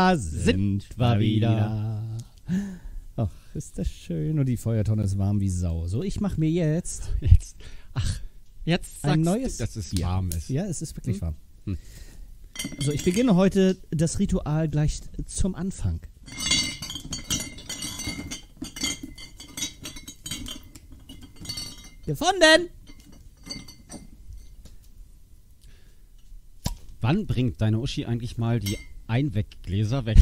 Da sind wir wieder. Ach, ist das schön. Und die Feuertonne ist warm wie Sau. So, ich mache mir jetzt Jetzt ein sagst neues du, dass es Bier. warm ist. Ja, es ist wirklich warm. So, ich beginne heute das Ritual gleich zum Anfang. Gefunden! Wann bringt deine Uschi eigentlich mal die Einweggläser weg?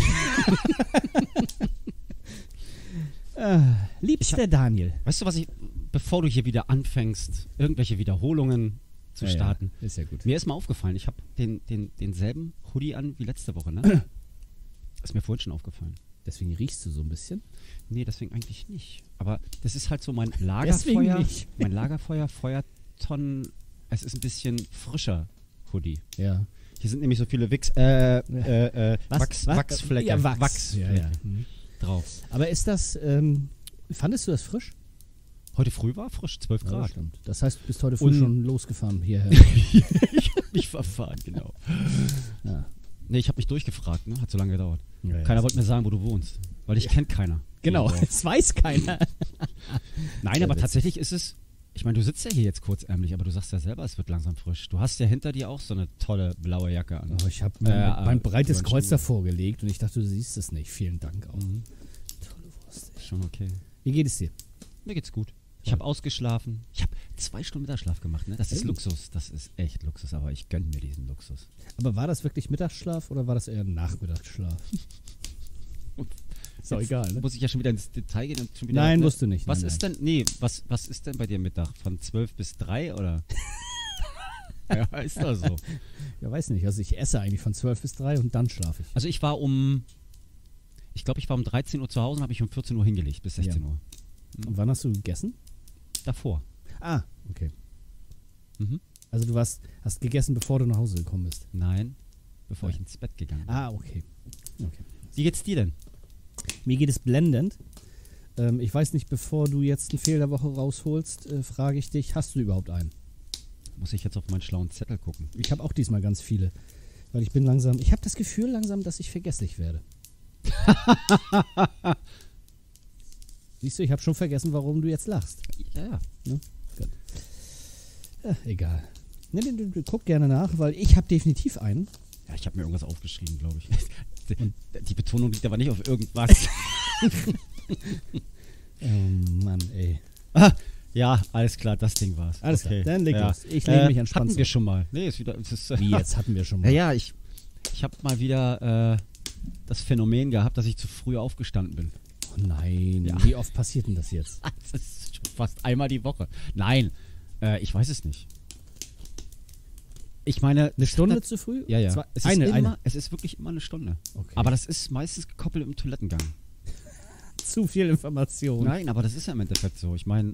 Liebster Daniel. Weißt du, bevor du hier wieder anfängst, irgendwelche Wiederholungen zu starten, Ja, ist ja gut. mir ist mal aufgefallen, ich habe denselben Hoodie an wie letzte Woche, ne? Ist mir vorhin schon aufgefallen. Deswegen riechst du so ein bisschen. Nee, deswegen eigentlich nicht. Aber das ist halt so mein Deswegen Lagerfeuer. nicht. Mein Lagerfeuer, Feuertonnen. Es ist ein bisschen frischer Hoodie. Ja. Hier sind nämlich so viele Wachsflecke. Ja, Wachs. Wachsflecke Ja. drauf. Aber ist das, fandest du das frisch? Heute früh war frisch, 12 Ja, Grad. stimmt. Das heißt, du bist heute früh schon losgefahren hierher. Ich hab mich verfahren, genau. Ja. Nee, ich habe mich durchgefragt, ne? Hat so lange gedauert. Ja, Keiner wollte mir sagen, wo du wohnst. Weil ich kenne keiner. Genau, Irgendwo. es weiß keiner. Nein, Ja, aber witzig. tatsächlich ist es. Ich meine, du sitzt ja hier jetzt kurzärmlich, aber du sagst ja selber, es wird langsam frisch. Du hast ja hinter dir auch so eine tolle blaue Jacke an. Oh, ich habe mein breites über den Kreuz Stuhl. davor gelegt und ich dachte, du siehst es nicht. Vielen Dank auch. Tolle Wurst. Ey. Schon okay. Wie geht es dir? Mir geht's gut. Ich habe ausgeschlafen. Ich habe 2 Stunden Mittagsschlaf gemacht. Ne? Das ist Luxus. Das ist echt Luxus, aber ich gönne mir diesen Luxus. Aber war das wirklich Mittagsschlaf oder war das eher Nachmittagsschlaf? Ist doch egal, ne? Muss ich ja schon wieder ins Detail gehen? Und schon wieder, Nein, ne? musst du nicht. Was Nein, ist denn, was ist denn bei dir Mittag? Von 12 bis 3 oder? Ja, ist doch so. Ja, weiß nicht. Also ich esse eigentlich von 12 bis 3 und dann schlafe ich. Also ich glaube, ich war um 13 Uhr zu Hause und habe mich um 14 Uhr hingelegt bis 16 Uhr. Und wann hast du gegessen? Davor. Ah, okay. Mhm. Also du hast gegessen, bevor du nach Hause gekommen bist. Nein, bevor ich ins Bett gegangen bin. Ah, okay. Wie geht's dir denn? Mir geht es blendend. Ich weiß nicht, bevor du jetzt einen Fehl der Woche rausholst, frage ich dich, hast du überhaupt einen? Muss ich jetzt auf meinen schlauen Zettel gucken? Ich habe auch diesmal ganz viele. Weil ich habe das Gefühl langsam, dass ich vergesslich werde. Siehst du, ich habe schon vergessen, warum du jetzt lachst. Ja. Ne? Gut. Egal. Ne, du guck gerne nach, weil ich habe definitiv einen. Ja, ich habe mir irgendwas aufgeschrieben, glaube ich. Die Betonung liegt aber nicht auf irgendwas. Oh Mann, ey. Ja, alles klar, das Ding war's. Alles klar, dann leg ja. los. Ich lege mich entspannt Hatten wir zurück. schon mal. Nee, ist wieder. Wie, jetzt hatten wir schon mal. Ja, ich habe mal wieder das Phänomen gehabt, dass ich zu früh aufgestanden bin. Oh nein, Ja. wie oft passiert denn das jetzt? Das ist schon fast einmal die Woche. Nein, ich weiß es nicht. Ich meine, Eine Stunde zu früh? Ja, ja. Zwei, Es ist eine. Es ist wirklich immer eine Stunde. Okay. Aber das ist meistens gekoppelt im Toilettengang. Zu viel Information. Nein, aber das ist ja im Endeffekt so. Ich meine,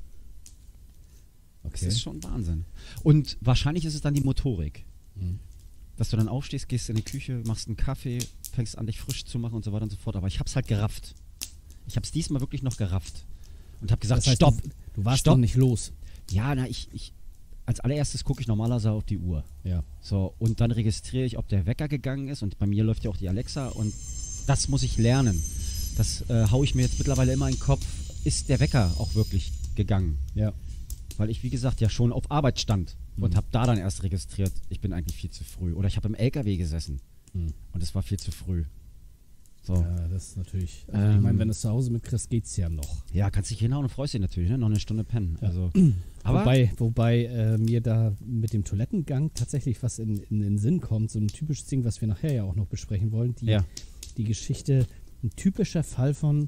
es Okay. ist schon Wahnsinn. Und wahrscheinlich ist es dann die Motorik. Mhm. Dass du dann aufstehst, gehst in die Küche, machst einen Kaffee, fängst an, dich frisch zu machen und so weiter und so fort. Aber ich hab's halt gerafft. Ich hab's diesmal wirklich noch gerafft. Und hab gesagt, Das heißt, stopp. Du warst Stopp. noch nicht los. Ja, na, als allererstes gucke ich normalerweise auf die Uhr. Ja. So, und dann registriere ich, ob der Wecker gegangen ist. Und bei mir läuft ja auch die Alexa. Und das muss ich lernen. Das haue ich mir jetzt mittlerweile immer in den Kopf. Ist der Wecker auch wirklich gegangen? Ja. Weil ich, wie gesagt, ja schon auf Arbeit stand. Und habe da dann erst registriert, ich bin eigentlich viel zu früh. Oder ich habe im LKW gesessen. Und es war viel zu früh. So. Ja, das ist natürlich. Also ich meine, wenn du es zu Hause mitkriegst, geht's ja noch. Ja, kannst dich hinhauen und freust dich natürlich, ne? Noch eine Stunde pennen. Ja. Also, aber Wobei mir da mit dem Toilettengang tatsächlich was in den Sinn kommt. So ein typisches Ding, was wir nachher ja auch noch besprechen wollen. Die Geschichte, ein typischer Fall von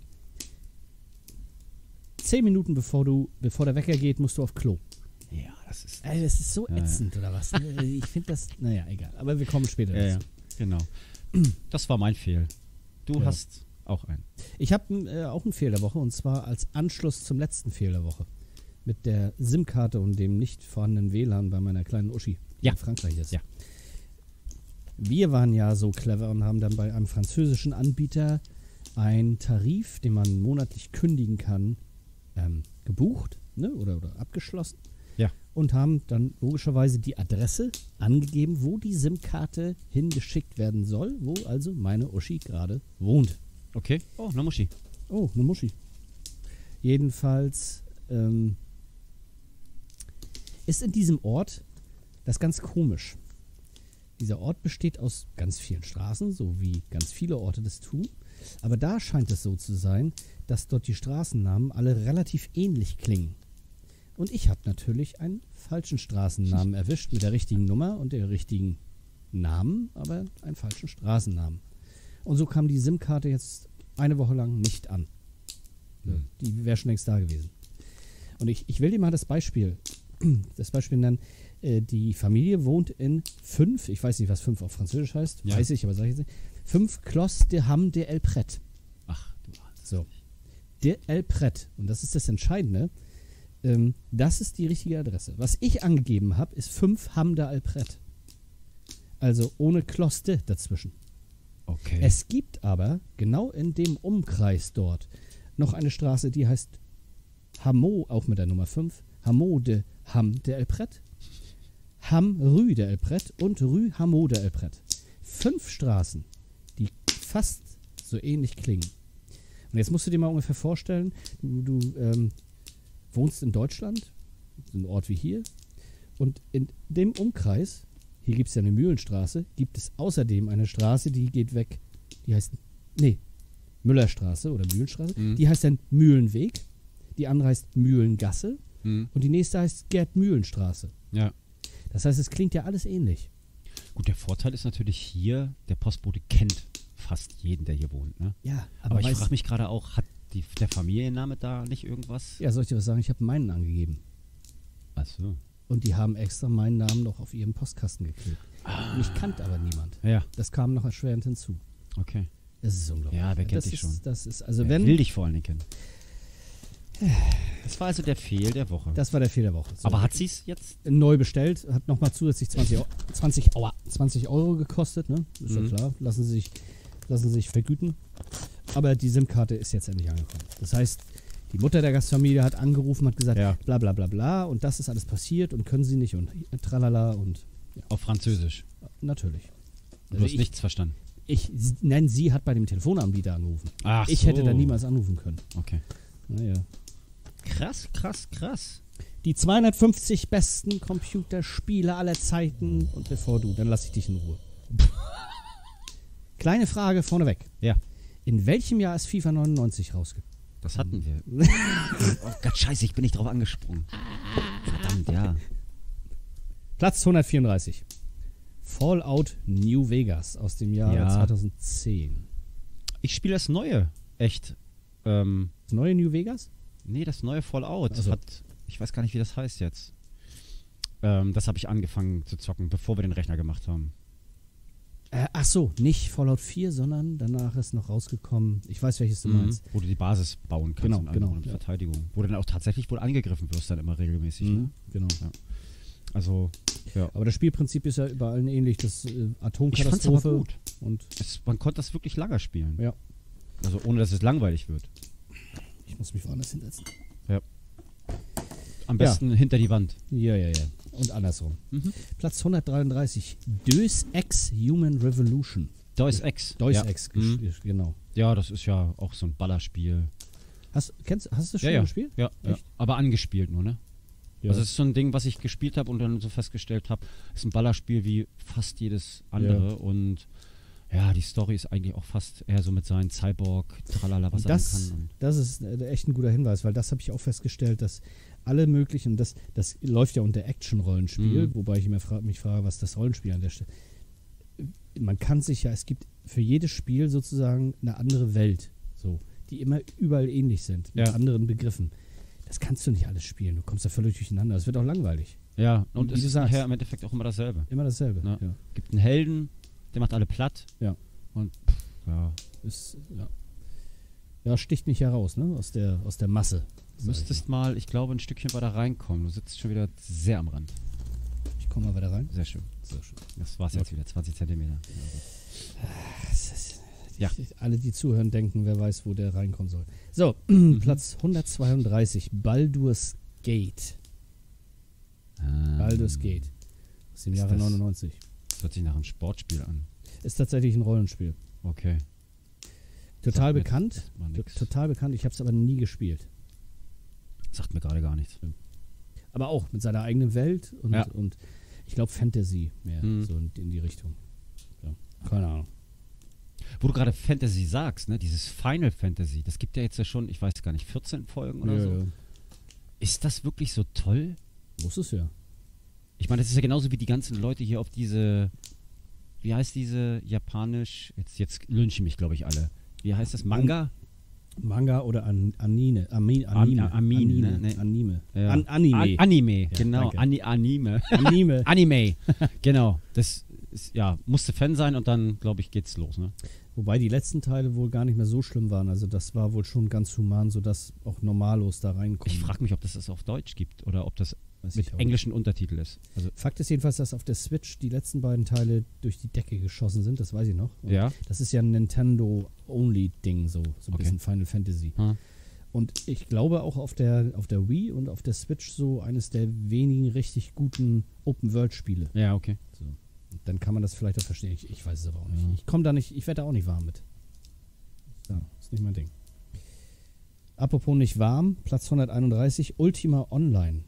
10 Minuten bevor der Wecker geht, musst du auf Klo. ja, das ist. Also das ist so ätzend, oder was? Ich finde das, naja, egal. Aber wir kommen später Ja, dazu. genau. Das war mein Fehl. Du Ja. hast auch einen. Ich habe auch einen Fehl der Woche und zwar als Anschluss zum letzten Fehl der Woche. Mit der SIM-Karte und dem nicht vorhandenen WLAN bei meiner kleinen Uschi, die Ja. in Frankreich ist. Ja. Wir waren ja so clever und haben dann bei einem französischen Anbieter einen Tarif, den man monatlich kündigen kann, gebucht, ne? oder abgeschlossen. Ja. Und haben dann logischerweise die Adresse angegeben, wo die SIM-Karte hingeschickt werden soll, wo also meine Uschi gerade wohnt. Okay. Oh, eine Muschi. Oh, eine Muschi. Jedenfalls ist in diesem Ort das ganz komisch. Dieser Ort besteht aus ganz vielen Straßen, so wie ganz viele Orte das tun. Aber da scheint es so zu sein, dass dort die Straßennamen alle relativ ähnlich klingen. Und ich habe natürlich einen falschen Straßennamen erwischt mit der richtigen Nummer und der richtigen Namen, aber einen falschen Straßennamen. Und so kam die SIM-Karte jetzt eine Woche lang nicht an. Die wäre schon längst da gewesen. Und ich will dir mal das Beispiel nennen. Die Familie wohnt in 5, ich weiß nicht, was 5 auf Französisch heißt, ja. Weiß ich, aber sage ich jetzt nicht. 5 Clos de Ham de El Pret. Ach, du Arzt. So. De El Pret. Und das ist das Entscheidende. Das ist die richtige Adresse. Was ich angegeben habe, ist 5 Ham de El Pret. Also ohne Clos de dazwischen. Okay. Es gibt aber genau in dem Umkreis dort noch eine Straße, die heißt Hameau, auch mit der Nummer 5. Hameau de Ham de El Pret. Ham Rue de El Pret und Rue Hameau de El Pret. 5 Straßen, die fast so ähnlich klingen. Und jetzt musst du dir mal ungefähr vorstellen, du wohnst in Deutschland, so ein Ort wie hier, und in dem Umkreis, hier gibt es ja eine Mühlenstraße, gibt es außerdem eine Straße, die geht weg, die heißt, Müllerstraße oder Mühlenstraße, die heißt dann Mühlenweg, die andere heißt Mühlengasse und die nächste heißt Gerd-Mühlenstraße. Ja. Das heißt, es klingt ja alles ähnlich. Gut, der Vorteil ist natürlich hier, der Postbote kennt fast jeden, der hier wohnt. Ne? Ja, aber ich frage mich gerade auch, hat der Familienname da nicht irgendwas? Ja, soll ich dir was sagen? Ich habe meinen angegeben. Ach so. Und die haben extra meinen Namen noch auf ihrem Postkasten geklebt. Mich kannte aber niemand. Ja. Das kam noch erschwerend hinzu. Okay. Das ist unglaublich. Ja, wer kennt dich schon? Das ist, also wer will dich vor allen Dingen kennen. Das war also der Fehl der Woche. Das war der Fehl der Woche. So. Aber hat sie es jetzt? Neu bestellt, hat nochmal zusätzlich 20 Euro gekostet, ne? Ist ja klar, lassen sie sich vergüten. Aber die SIM-Karte ist jetzt endlich angekommen. Das heißt, die Mutter der Gastfamilie hat angerufen, hat gesagt, bla bla bla bla und das ist alles passiert und können sie nicht und tralala und... Ja. Auf Französisch? Natürlich. Du hast nichts verstanden? Sie hat bei dem Telefonanbieter angerufen. Ach ich hätte da niemals anrufen können. Okay. Naja. Krass. Die 250 besten Computerspiele aller Zeiten. Und bevor dann lasse ich dich in Ruhe. Kleine Frage vorneweg. Ja. In welchem Jahr ist FIFA 99 rausgekommen? Das hatten wir. Oh Gott, scheiße, ich bin nicht drauf angesprungen. Verdammt, ja. Platz 134. Fallout New Vegas aus dem Jahr 2010. Ich spiele das Neue. Echt. Das neue New Vegas? Nee, das neue Fallout. Also. Ich weiß gar nicht, wie das heißt jetzt. Das habe ich angefangen zu zocken, bevor wir den Rechner gemacht haben. Ach so, nicht Fallout 4, sondern danach ist noch rausgekommen, ich weiß, welches du meinst. Wo du die Basis bauen kannst. Genau. Und Verteidigung. Wo du dann auch tatsächlich wohl angegriffen wirst, dann immer regelmäßig. Ne? Genau. Ja. Also, ja. Aber das Spielprinzip ist ja überall ähnlich. Das Atomkatastrophe. Ich fand's aber gut. Und man konnte das wirklich lange spielen. Ja. Also ohne, dass es langweilig wird. Ich muss mich woanders hinsetzen. Ja. Am besten hinter die Wand. Ja. Und andersrum. Platz 133. Deus Ex Human Revolution. Deus Ex. Genau. Ja, das ist ja auch so ein Ballerspiel. Hast du das schon gespielt? Ja. Aber angespielt nur, ne? Ja. Also es ist so ein Ding, was ich gespielt habe und dann so festgestellt habe, ist ein Ballerspiel wie fast jedes andere. Ja. Und ja, die Story ist eigentlich auch fast eher so mit seinen Cyborg, tralala, was er kann. Und das ist echt ein guter Hinweis, weil das habe ich auch festgestellt, dass alle möglichen, das läuft ja unter Action-Rollenspiel, wobei ich mich frage, was das Rollenspiel an der Stelle. Man kann sich ja, es gibt für jedes Spiel sozusagen eine andere Welt, so, die immer überall ähnlich sind, mit anderen Begriffen. Das kannst du nicht alles spielen, du kommst da völlig durcheinander, es wird auch langweilig. Ja, und es ist nachher im Endeffekt auch immer dasselbe. Immer dasselbe, ja. Gibt einen Helden, der macht alle platt. Ja. Und sticht nicht heraus, ne? Aus der Masse. Du müsstest mal, ich glaube, ein Stückchen weiter reinkommen. Du sitzt schon wieder sehr am Rand. Ich komme mal weiter rein. Sehr schön. Das war's jetzt wieder, 20 Zentimeter. Alle, die zuhören, denken, wer weiß, wo der reinkommen soll. So, Platz 132, Baldur's Gate. Baldur's Gate. Aus dem Jahre 99. Das hört sich nach einem Sportspiel an. Ist tatsächlich ein Rollenspiel. Okay. Total Sagt mir bekannt. jetzt erstmal nix. Total bekannt. Ich habe es aber nie gespielt. Sagt mir gerade gar nichts. Aber auch mit seiner eigenen Welt und ich glaube Fantasy mehr. So in die Richtung. Ja. Keine Ahnung. Wo du gerade Fantasy sagst, ne? Dieses Final Fantasy, das gibt ja jetzt ja schon, ich weiß gar nicht, 14 Folgen oder so. Ja. Ist das wirklich so toll? Muss es ja. Ich meine, das ist ja genauso wie die ganzen Leute hier auf diese, wie heißt diese japanisch, jetzt lynchen mich, glaube ich, alle. Wie heißt das? Manga? Manga oder Anime. Ne? Anime. Ja. Anime. Anime, Ja, genau. danke. Anime. Anime. Anime, genau. Das ist, ja, musste Fan sein und dann, glaube ich, geht's los, ne? Wobei die letzten Teile wohl gar nicht mehr so schlimm waren. Also das war wohl schon ganz human, sodass auch Normalos da reinkommen. Ich frage mich, ob das auf Deutsch gibt oder ob das Weiß mit ich auch englischen Untertitel ist. Also, Fakt ist jedenfalls, dass auf der Switch die letzten beiden Teile durch die Decke geschossen sind. Das weiß ich noch. Und ja. das ist ja ein Nintendo-Only-Ding, so ein Okay. bisschen Final Fantasy. Und ich glaube auch auf der Wii und auf der Switch so eines der wenigen richtig guten Open-World-Spiele. Ja, okay. So. Und dann kann man das vielleicht auch verstehen. Ich weiß es aber auch nicht. Ja. Ich komme da nicht, ich werde da auch nicht warm mit. Ja, ist nicht mein Ding. Apropos nicht warm, Platz 131, Ultima Online.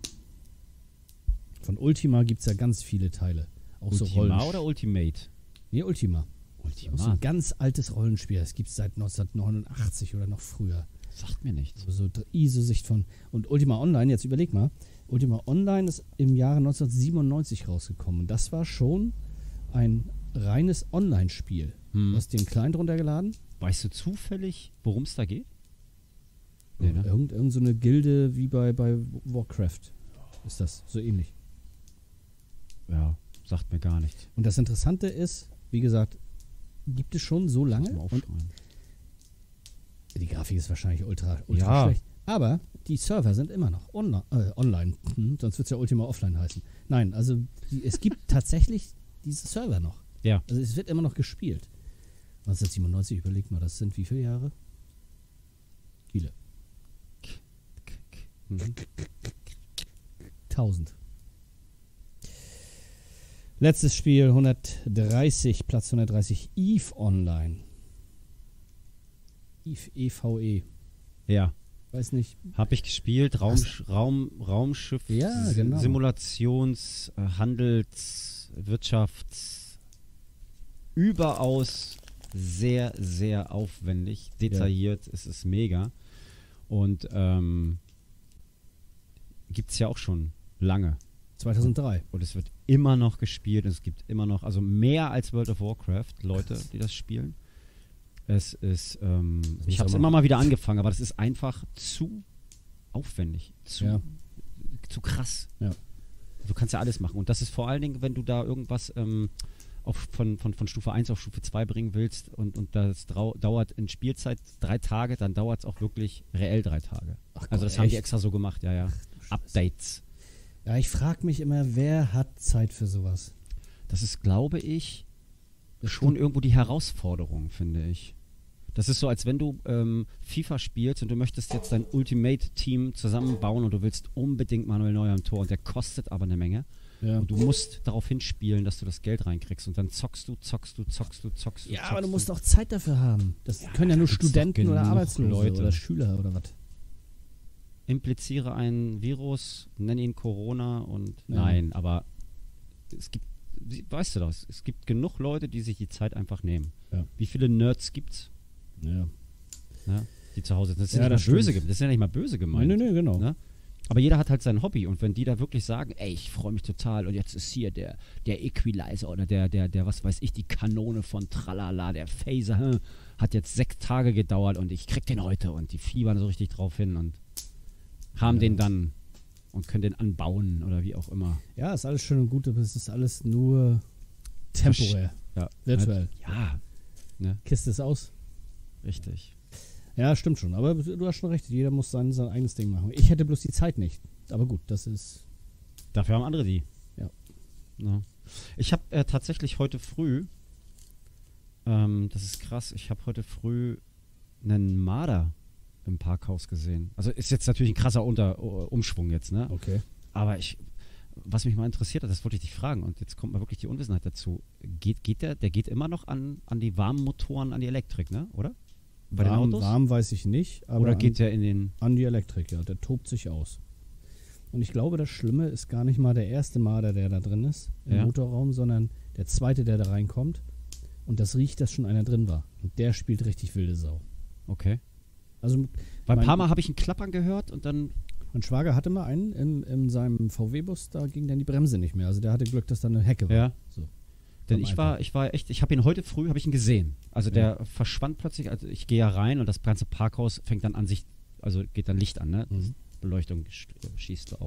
Von Ultima gibt es ja ganz viele Teile. Auch so Ultima oder Ultimate? Nee, Ultima. Ultima. Auch so ein ganz altes Rollenspiel. Das gibt es seit 1989 oder noch früher. Sagt mir nichts. So ISO-Sicht von. Und Ultima Online, jetzt überleg mal. Ultima Online ist im Jahre 1997 rausgekommen. Und das war schon ein reines Online-Spiel. Du hast den Client runtergeladen. Weißt du zufällig, worum es da geht? Nee, ne? Irgend so eine Gilde wie bei Warcraft ist das. So ähnlich. Ja, sagt mir gar nichts. Und das Interessante ist, wie gesagt, gibt es schon so lange. Mal Und aufschreiben. die Grafik ist wahrscheinlich ultra Ja. schlecht. Aber die Server sind immer noch online. Sonst wird es ja Ultima Offline heißen. Nein, also es gibt tatsächlich diese Server noch. Ja. Also es wird immer noch gespielt. 1997, überlegt mal, das sind wie viele Jahre? Viele. 1000. Letztes Spiel, 130, Platz 130, EVE Online. EVE, EVE. Ja. Weiß nicht. Habe ich gespielt. Raumschiff, Ja, genau. Simulations-, Handels-, Wirtschafts-, überaus sehr, sehr aufwendig, detailliert. Es ist mega. Und gibt es ja auch schon lange. 2003. Und es wird immer noch gespielt. Es gibt immer noch, also mehr als World of Warcraft, Leute, die das spielen. Es ist, ich habe es immer mal wieder angefangen, aber das ist einfach zu aufwendig, zu krass. Ja. Du kannst ja alles machen. Und das ist vor allen Dingen, wenn du da irgendwas von Stufe 1 auf Stufe 2 bringen willst und das dauert in Spielzeit 3 Tage, dann dauert es auch wirklich reell 3 Tage. Ach Gott, also das haben die echt? extra so gemacht, ja. Updates. Ja, ich frage mich immer, wer hat Zeit für sowas? Das ist, glaube ich, schon irgendwo die Herausforderung, finde ich. Das ist so, als wenn du FIFA spielst und du möchtest jetzt dein Ultimate-Team zusammenbauen und du willst unbedingt Manuel Neuer im Tor und der kostet aber eine Menge. Ja. Und du musst darauf hinspielen, dass du das Geld reinkriegst und dann zockst du. Ja, aber du musst auch Zeit dafür haben. Das können ja nur gibt's doch Studenten oder genug Arbeitslose Leute. oder Schüler oder was. Impliziere ein Virus, nenn ihn Corona und Ja. nein, aber es gibt, weißt du das, es gibt genug Leute, die sich die Zeit einfach nehmen. Ja. Wie viele Nerds gibt's? Ja. Ne, die zu Hause sind. Das ist Ja, ja nicht das mal böse, stimmt. das ist ja nicht mal böse gemeint. Nee, genau. Ne? Aber jeder hat halt sein Hobby und wenn die da wirklich sagen, ey, ich freue mich total und jetzt ist hier der Equalizer oder der, was weiß ich, die Kanone von Tralala, der Phaser, hat jetzt 6 Tage gedauert und ich krieg den heute und die fiebern so richtig drauf hin und haben den dann und können den anbauen oder wie auch immer. Ja, ist alles schön und gut, aber es ist alles nur temporär, Ja, virtuell. Ja, Kiste ist aus. richtig. Ja, stimmt schon. Aber du hast schon recht. Jeder muss sein eigenes Ding machen. Ich hätte bloß die Zeit nicht. Aber gut, das ist... Dafür haben andere die. Ja. Ja. Ich habe tatsächlich heute früh, das ist krass, ich habe heute früh einen Marder im Parkhaus gesehen. Also ist jetzt natürlich ein krasser Umschwung jetzt, ne? Okay. Aber was mich mal interessiert hat, das wollte ich dich fragen und jetzt kommt mal wirklich die Unwissenheit dazu. Der geht immer noch an die warmen Motoren, an die Elektrik, ne? Oder? Bei den Autos? Warm weiß ich nicht, aber oder geht der in den... An die Elektrik, ja. Der tobt sich aus. Und ich glaube, das Schlimme ist gar nicht mal der erste Marder, der da drin ist im Motorraum, sondern der zweite, der da reinkommt. Und das riecht, dass schon einer drin war. Und der spielt richtig wilde Sau. Okay. Also Bei ein paar Mal habe ich ein Klappern gehört und dann... Mein Schwager hatte mal einen in seinem VW-Bus, da ging dann die Bremse nicht mehr. Also der hatte Glück, dass da eine Hecke war. Ja. So. Denn ich habe ihn heute früh, habe ich ihn gesehen. Also der verschwand plötzlich, also ich gehe ja rein und das ganze Parkhaus fängt dann an sich, also geht dann Licht an, ne? Beleuchtung schießt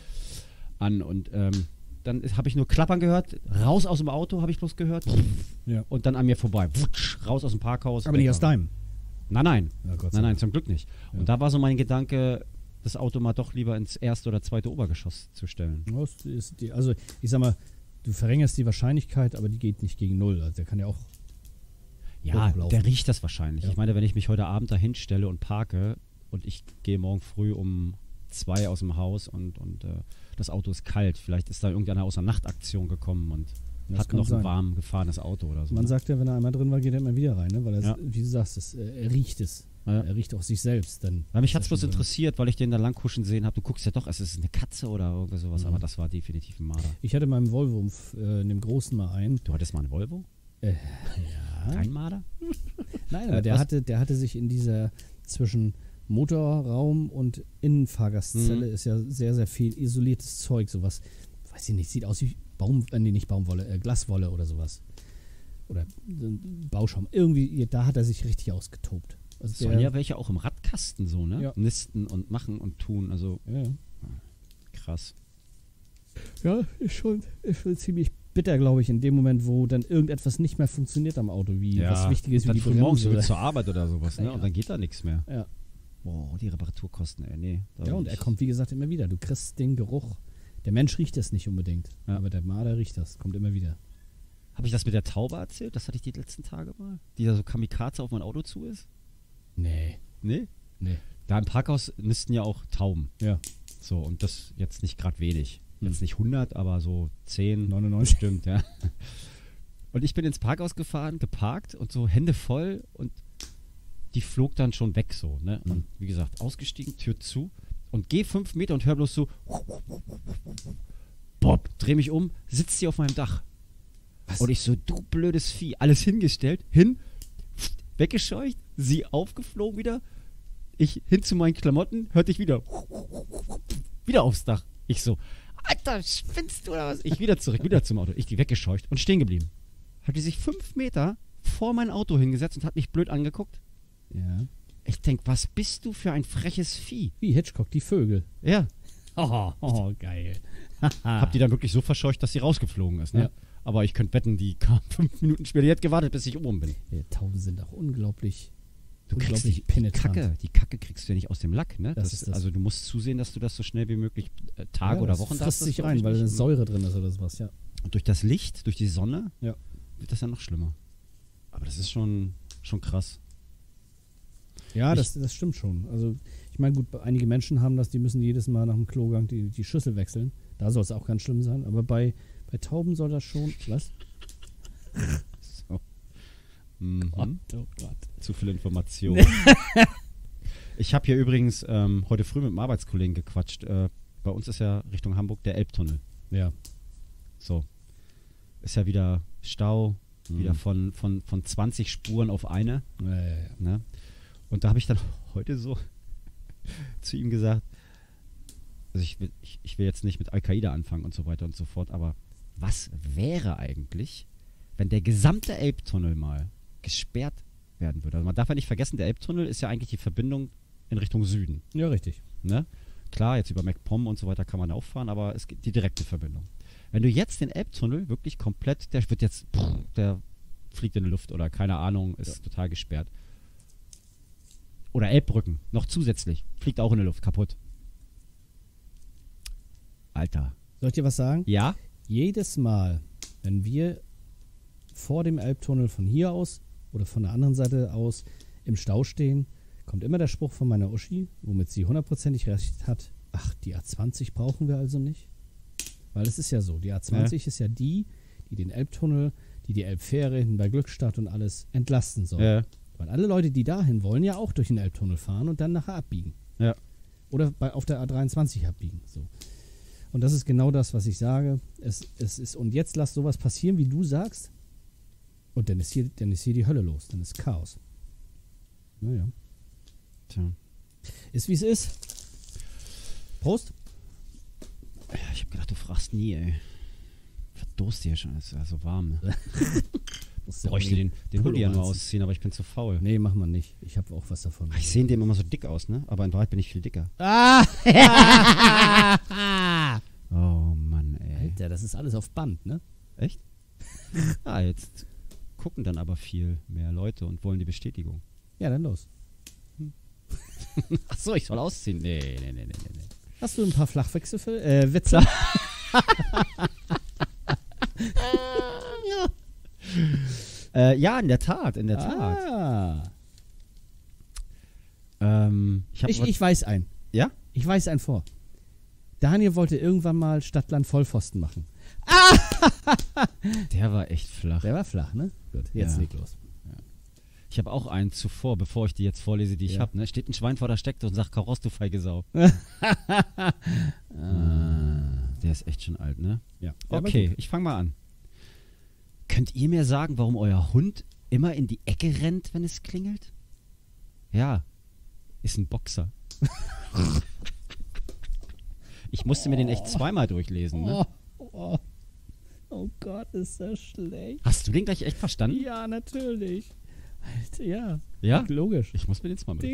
an und dann habe ich nur Klappern gehört, raus aus dem Auto habe ich bloß gehört und dann an mir vorbei, wutsch, raus aus dem Parkhaus. Aber nicht aus deinem? Nein, Ja, nein, zum Glück nicht. Ja. Und da war so mein Gedanke, das Auto mal doch lieber ins erste oder zweite Obergeschoss zu stellen. Also ich sag mal, du verringerst die Wahrscheinlichkeit, aber die geht nicht gegen 0. Also der kann ja auch hochlaufen. Der riecht das wahrscheinlich. Ja. Ich meine, wenn ich mich heute Abend dahin stelle und parke und ich gehe morgen früh um 2 aus dem Haus und das Auto ist kalt, vielleicht ist da irgendeiner aus einer Nachtaktion gekommen und hat noch ein warm gefahrenes Auto oder so. Man sagt ja, wenn er einmal drin war, geht er immer wieder rein, ne? Weil er, wie du sagst, er riecht es. Ja. Er riecht auch sich selbst. Mich hat es bloß interessiert, weil ich den da langkuschen sehen habe. Du guckst ja doch, es ist eine Katze oder irgendwas sowas, aber das war definitiv ein Marder. Ich hatte meinem Volvo, in dem Großen mal einen. Du hattest mal einen Volvo? Ja. Kein Marder? Nein, aber der hatte sich in dieser zwischen Motorraum und Innenfahrgastzelle ist ja sehr, sehr viel isoliertes Zeug. Sowas, weiß ich nicht, sieht aus wie nicht Baumwolle, Glaswolle oder sowas. Oder Bauschaum. Irgendwie, da hat er sich richtig ausgetobt. Also es sollen ja welche auch im Radkasten so, ne? Ja. Nisten und machen und tun. Also krass. Ja, ist schon ziemlich bitter, glaube ich, in dem Moment, wo dann irgendetwas nicht mehr funktioniert am Auto, wie was Wichtiges wie die Bremse. Morgens willst zur Arbeit oder sowas, ne? Und dann geht da nichts mehr. Ja. Boah, die Reparaturkosten, nee. Ja, und er kommt, wie gesagt, immer wieder. Du kriegst den Geruch. Der Mensch riecht das nicht unbedingt, aber der Marder riecht das, kommt immer wieder. Habe ich das mit der Taube erzählt? Das hatte ich die letzten Tage mal. Die da so Kamikaze auf mein Auto zu ist? Nee. Nee? Nee. Da im Parkhaus nisten ja auch Tauben. Ja. So, und das jetzt nicht gerade wenig. Jetzt nicht 100, aber so 10. 99. Stimmt, ja. Und ich bin ins Parkhaus gefahren, geparkt und so Hände voll und die flog dann schon weg so, ne? Und wie gesagt, ausgestiegen, Tür zu und geh 5 Meter und hör bloß so Bob, dreh mich um, sitzt sie auf meinem Dach. Was? Und ich so, du blödes Vieh, alles hingestellt, weggescheucht, sie aufgeflogen wieder, ich hin zu meinen Klamotten, hörte ich wieder aufs Dach. Ich so, Alter, spinnst du oder was? Ich wieder zurück, wieder zum Auto. Ich die weggescheucht und stehen geblieben. Hat die sich 5 Meter vor mein Auto hingesetzt und hat mich blöd angeguckt. Ja. Ich denk, was bist du für ein freches Vieh? Wie Hitchcock, die Vögel. Ja. Oh, geil. Hab die dann wirklich so verscheucht, dass sie rausgeflogen ist, ne? Ja. Aber ich könnte wetten, die kam 5 Minuten später. Die hat gewartet, bis ich oben bin. Ja, Tauben sind auch unglaublich. Du kriegst die Kacke kriegst du ja nicht aus dem Lack, ne? Also du musst zusehen, dass du das so schnell wie möglich Tage oder Wochen frisst sich rein, weil eine Säure drin ist oder sowas, ja. Und durch das Licht, durch die Sonne, wird das ja noch schlimmer. Aber das ist schon krass. Ja, das stimmt schon. Also ich meine, gut, einige Menschen haben das, die müssen jedes Mal nach dem Klogang die Schüssel wechseln. Da soll es auch ganz schlimm sein. Aber bei Tauben soll das schon... Was? So. Oh Gott. Zu viel Information. Ich habe hier übrigens heute früh mit einem Arbeitskollegen gequatscht. Bei uns ist ja Richtung Hamburg der Elbtunnel. Ja. So. Ist ja wieder Stau, wieder von 20 Spuren auf eine. Ja. Ne? Und da habe ich dann heute so zu ihm gesagt, also ich will jetzt nicht mit Al-Qaida anfangen und so weiter und so fort, aber was wäre eigentlich, wenn der gesamte Elbtunnel mal gesperrt werden würde? Also man darf ja nicht vergessen, der Elbtunnel ist ja eigentlich die Verbindung in Richtung Süden. Ja, richtig. Ne? Klar, jetzt über MacPom und so weiter kann man auffahren, aber es gibt die direkte Verbindung. Wenn du jetzt den Elbtunnel wirklich komplett, der fliegt in die Luft oder keine Ahnung, ist total gesperrt. Oder Elbbrücken, noch zusätzlich, fliegt auch in die Luft, kaputt. Alter. Soll ich dir was sagen? Ja? Jedes Mal, wenn wir vor dem Elbtunnel von hier aus oder von der anderen Seite aus im Stau stehen, kommt immer der Spruch von meiner Uschi, womit sie hundertprozentig recht hat, ach, die A20 brauchen wir also nicht. Weil es ist ja so, die A20 ist ja die den Elbtunnel, die Elbfähre hinten bei Glückstadt und alles entlasten soll. Ja. Weil alle Leute, die dahin wollen, ja auch durch den Elbtunnel fahren und dann nachher abbiegen. Ja. Oder auf der A23 abbiegen. So. Und das ist genau das, was ich sage. Es ist, und jetzt lass sowas passieren, wie du sagst. Und dann ist hier die Hölle los. Dann ist Chaos. Naja. Tja. Ist wie es ist. Prost. Ja, ich hab gedacht, du fragst nie, ey. Verdurst hier schon, es ist ja so warm. Ich bräuchte den Hoodie ja nur ausziehen, aber ich bin zu faul. Nee, mach mal nicht. Ich habe auch was davon. Ich sehe in dem immer so dick aus, ne? Aber in Wahrheit bin ich viel dicker. Ah! Oh Mann, ey. Alter, das ist alles auf Band, ne? Echt? Ah, jetzt gucken dann aber viel mehr Leute und wollen die Bestätigung. Ja, dann los. Achso, ich soll ausziehen. Nee. Hast du ein paar Flachwitze? Witze? Ja, in der Tat. Ich weiß einen. Ja? Ich weiß einen vor. Daniel wollte irgendwann mal Stadtland Vollpfosten machen. Der war echt flach. Der war flach, ne? Gut, jetzt Ja. leg los. Ich habe auch einen zuvor, bevor ich die jetzt vorlese, die ich habe. Ne? Steht ein Schwein vor der Steckdose und sagt, Kaross, du feige Sau. Der ist echt schon alt, ne? Ja. Okay, ich fange mal an. Könnt ihr mir sagen, warum euer Hund immer in die Ecke rennt, wenn es klingelt? Ja, ist ein Boxer. Ich musste mir den echt zweimal durchlesen, ne? Oh Gott, ist das schlecht. Hast du den gleich echt verstanden? Ja, natürlich. Alter, ja. Ja? Logisch. Ich muss mir den zweimal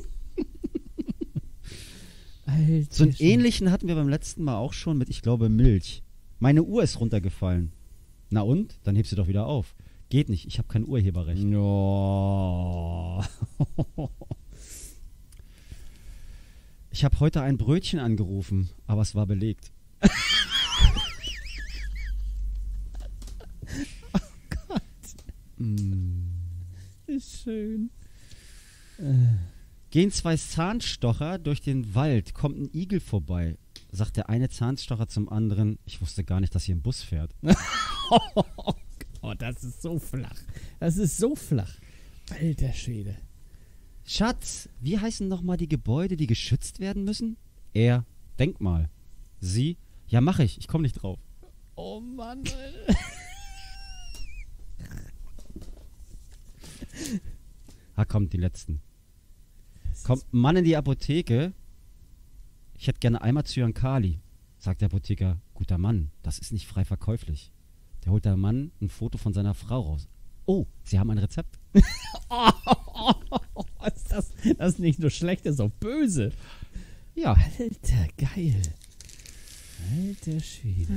Alter. So einen ähnlichen hatten wir beim letzten Mal auch schon mit, ich glaube, Milch. Meine Uhr ist runtergefallen. Na und? Dann hebst du doch wieder auf. Geht nicht, ich habe kein Urheberrecht. No. Ich habe heute ein Brötchen angerufen, aber es war belegt. Ist schön. Gehen zwei Zahnstocher durch den Wald, kommt ein Igel vorbei. Sagt der eine Zahnstocher zum anderen, ich wusste gar nicht, dass hier ein Bus fährt. Oh, das ist so flach. Das ist so flach. Alter Schwede. Schatz, wie heißen nochmal die Gebäude, die geschützt werden müssen? Er, Denkmal. Sie, ja mach ich komme nicht drauf. Oh Mann, Alter. Kommt die letzten. Kommt ein Mann in die Apotheke. Ich hätte gerne einmal Zyankali. Sagt der Apotheker, guter Mann, das ist nicht frei verkäuflich. Der holt der Mann ein Foto von seiner Frau raus. Oh, Sie haben ein Rezept. Das ist nicht nur schlecht, das ist auch böse. Ja. Alter, geil. Alter Schwede.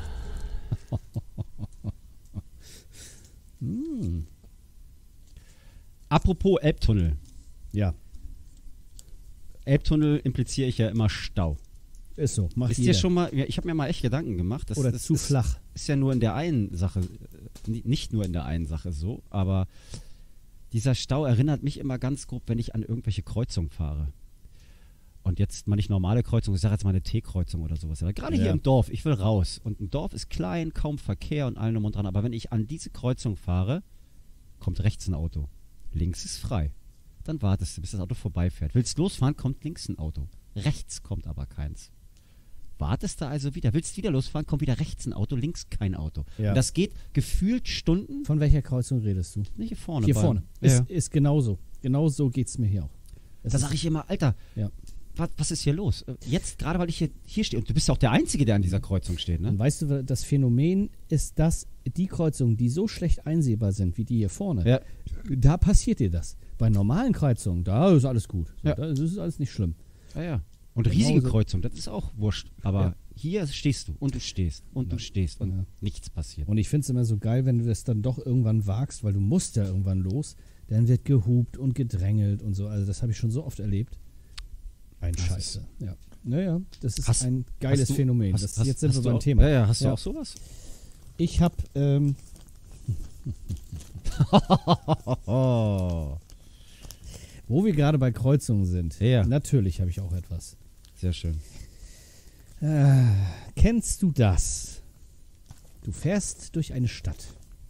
Apropos Elbtunnel. Ja, Elbtunnel impliziere ich ja immer Stau. ist so. Macht Ist jeder. dir schon mal, ja, ich habe mir mal echt Gedanken gemacht. Das, Oder das zu ist, flach. Ist ja nur in der einen Sache, nicht nur in der einen Sache so, aber dieser Stau erinnert mich immer ganz grob, wenn ich an irgendwelche Kreuzungen fahre. Und jetzt mal nicht normale Kreuzung, ich sage jetzt mal eine T-Kreuzung oder sowas. Aber gerade hier im Dorf, ich will raus. Und ein Dorf ist klein, kaum Verkehr und allem und dran. Aber wenn ich an diese Kreuzung fahre, kommt rechts ein Auto. Links ist frei. Dann wartest du, bis das Auto vorbeifährt. Willst losfahren, kommt links ein Auto. Rechts kommt aber keins. Wartest du also wieder, willst wieder losfahren, kommt wieder rechts ein Auto, links kein Auto. Ja. Und das geht gefühlt Stunden. Von welcher Kreuzung redest du? Nicht hier vorne. Hier vorne. Ja. Ist genauso. Genau so geht es mir hier auch. Da sage ich immer, Alter, Ja. was ist hier los? Jetzt, gerade weil ich hier stehe, und du bist ja auch der Einzige, der an dieser Kreuzung steht, ne? Und weißt du, das Phänomen ist, dass die Kreuzungen, die so schlecht einsehbar sind, wie die hier vorne, Ja. da passiert dir das. Bei normalen Kreuzungen, da ist alles gut. So, Ja. da ist alles nicht schlimm. Ja. Und Genau riesige so. Kreuzung, das ist auch wurscht. Aber Ja. hier stehst du und du stehst und du stehst und Ja. nichts passiert. Und ich finde es immer so geil, wenn du das dann doch irgendwann wagst, weil du musst ja irgendwann los, dann wird gehupt und gedrängelt und so. Also das habe ich schon so oft erlebt. Ein Das Scheiße. Ja. Naja, das ist Hast- ein geiles hast du- Phänomen. hast- Jetzt hast- sind wir hast du beim auch, Thema. Ja, hast du Ja. auch sowas? Ich habe, wo wir gerade bei Kreuzungen sind, Ja. natürlich habe ich auch etwas. Sehr schön. Kennst du das? Du fährst durch eine Stadt.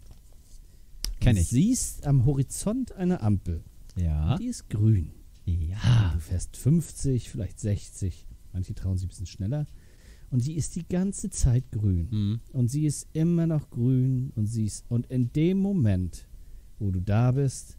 Kenn ich. Siehst am Horizont eine Ampel. Ja. Die ist grün. Ja. Du fährst 50, vielleicht 60. Manche trauen sich ein bisschen schneller. Und sie ist die ganze Zeit grün. Mhm. Und sie ist immer noch grün. Und in dem Moment, wo du da bist,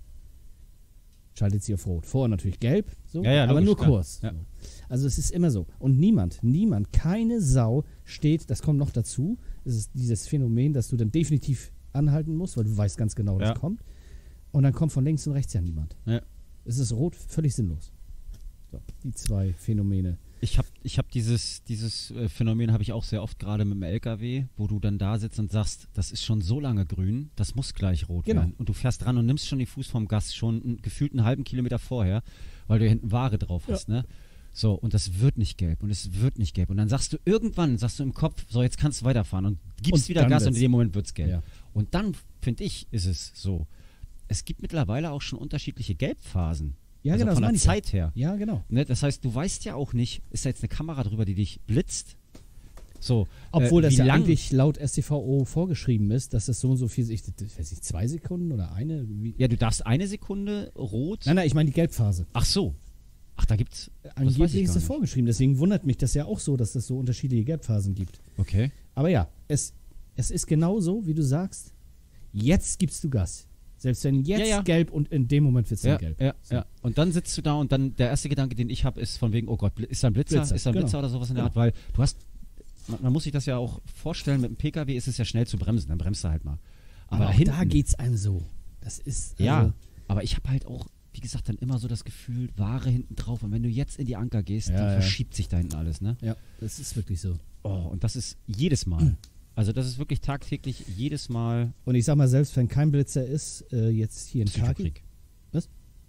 schaltet sie auf Rot. Vorher natürlich gelb, so, Ja, aber logisch, nur klar. kurz. Ja. So. Also es ist immer so. Und niemand, keine Sau steht, das kommt noch dazu, es ist dieses Phänomen, dass du dann definitiv anhalten musst, weil du weißt ganz genau, das kommt. Und dann kommt von links und rechts ja niemand. Ja. Es ist rot, völlig sinnlos. So, die zwei Phänomene. Ich hab dieses Phänomen habe ich auch sehr oft gerade mit dem LKW, wo du dann da sitzt und sagst, das ist schon so lange grün, das muss gleich rot werden. Und du fährst dran und nimmst schon die Fuß vom Gas, schon gefühlt einen halben Kilometer vorher, weil du hinten Ware drauf hast, ne? So, und das wird nicht gelb und es wird nicht gelb. Und dann sagst du im Kopf, so jetzt kannst du weiterfahren und gibst wieder Gas und in dem Moment wird es gelb. Ja. Und dann, finde ich, ist es so, es gibt mittlerweile auch schon unterschiedliche Gelbphasen. Ja, also genau. von der Zeit her. Ja, genau. Ne, das heißt, du weißt ja auch nicht, ist da jetzt eine Kamera drüber, die dich blitzt? So, obwohl das ja lang? eigentlich laut StVO vorgeschrieben ist, dass es so und so viel, ich weiß nicht, 2 Sekunden oder eine? Ja, du darfst 1 Sekunde rot. Nein, ich meine die Gelbphase. Ach so. Ach, da gibt's. Angeblich ist das vorgeschrieben, deswegen wundert mich das ja auch so, dass es so unterschiedliche Gelbphasen gibt. Okay. Aber ja, es ist genauso, wie du sagst, jetzt gibst du Gas. Selbst wenn jetzt gelb und in dem Moment wird es dann gelb. Ja, so. ja. Und dann sitzt du da und dann der erste Gedanke, den ich habe, ist von wegen, oh Gott, ist da ein Blitzer? Ist da ein Blitzer oder sowas in der Art? Weil du hast, man muss sich das ja auch vorstellen, mit dem PKW ist es ja schnell zu bremsen, dann bremst du halt mal. Aber auch da geht's einem so. Das ist. Ja, aber ich habe halt auch, wie gesagt, dann immer so das Gefühl, Ware hinten drauf. Und wenn du jetzt in die Anker gehst, dann verschiebt sich da hinten alles, ne? Ja, das ist wirklich so. Oh, und das ist jedes Mal. Also das ist wirklich tagtäglich jedes Mal. Und ich sag mal, selbst wenn kein Blitzer ist, jetzt hier in Kaki. Was?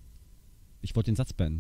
Ich wollte den Satz beenden.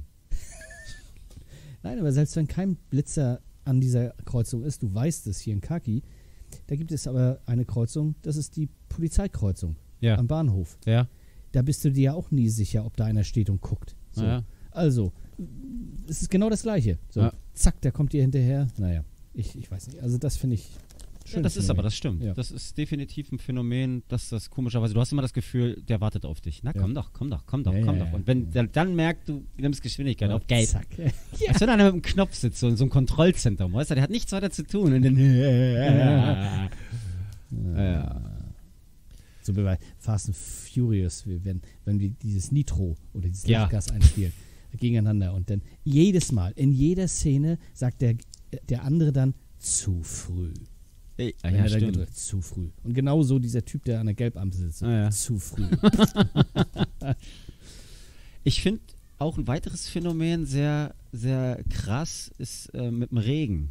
Nein, aber selbst wenn kein Blitzer an dieser Kreuzung ist, du weißt es hier in Kaki, da gibt es aber eine Kreuzung, das ist die Polizeikreuzung am Bahnhof. Ja. Da bist du dir ja auch nie sicher, ob da einer steht und guckt. So. Ja. Also, es ist genau das Gleiche. So, zack, der kommt dir hinterher. Naja, ich weiß nicht. Also das finde ich schön. Ja, das ist aber, das stimmt. Ja. Das ist definitiv ein Phänomen, dass das komischerweise, du hast immer das Gefühl, der wartet auf dich. Na, komm doch. Und wenn der dann merkt, du nimmst Geschwindigkeit auf Gelb. Zack. Als wenn einer mit dem Knopf sitzt, so in so einem Kontrollzentrum, weißt du, der hat nichts weiter zu tun. Und dann so wie bei Fast and Furious, wenn wir dieses Nitro oder dieses Lachgas einspielen, gegeneinander und dann jedes Mal, in jeder Szene sagt der andere dann zu früh. Wenn er dann gedrückt, zu früh. Und genau so dieser Typ, der an der Gelbampel sitzt, zu früh. Ich finde auch ein weiteres Phänomen sehr, sehr krass ist mit dem Regen.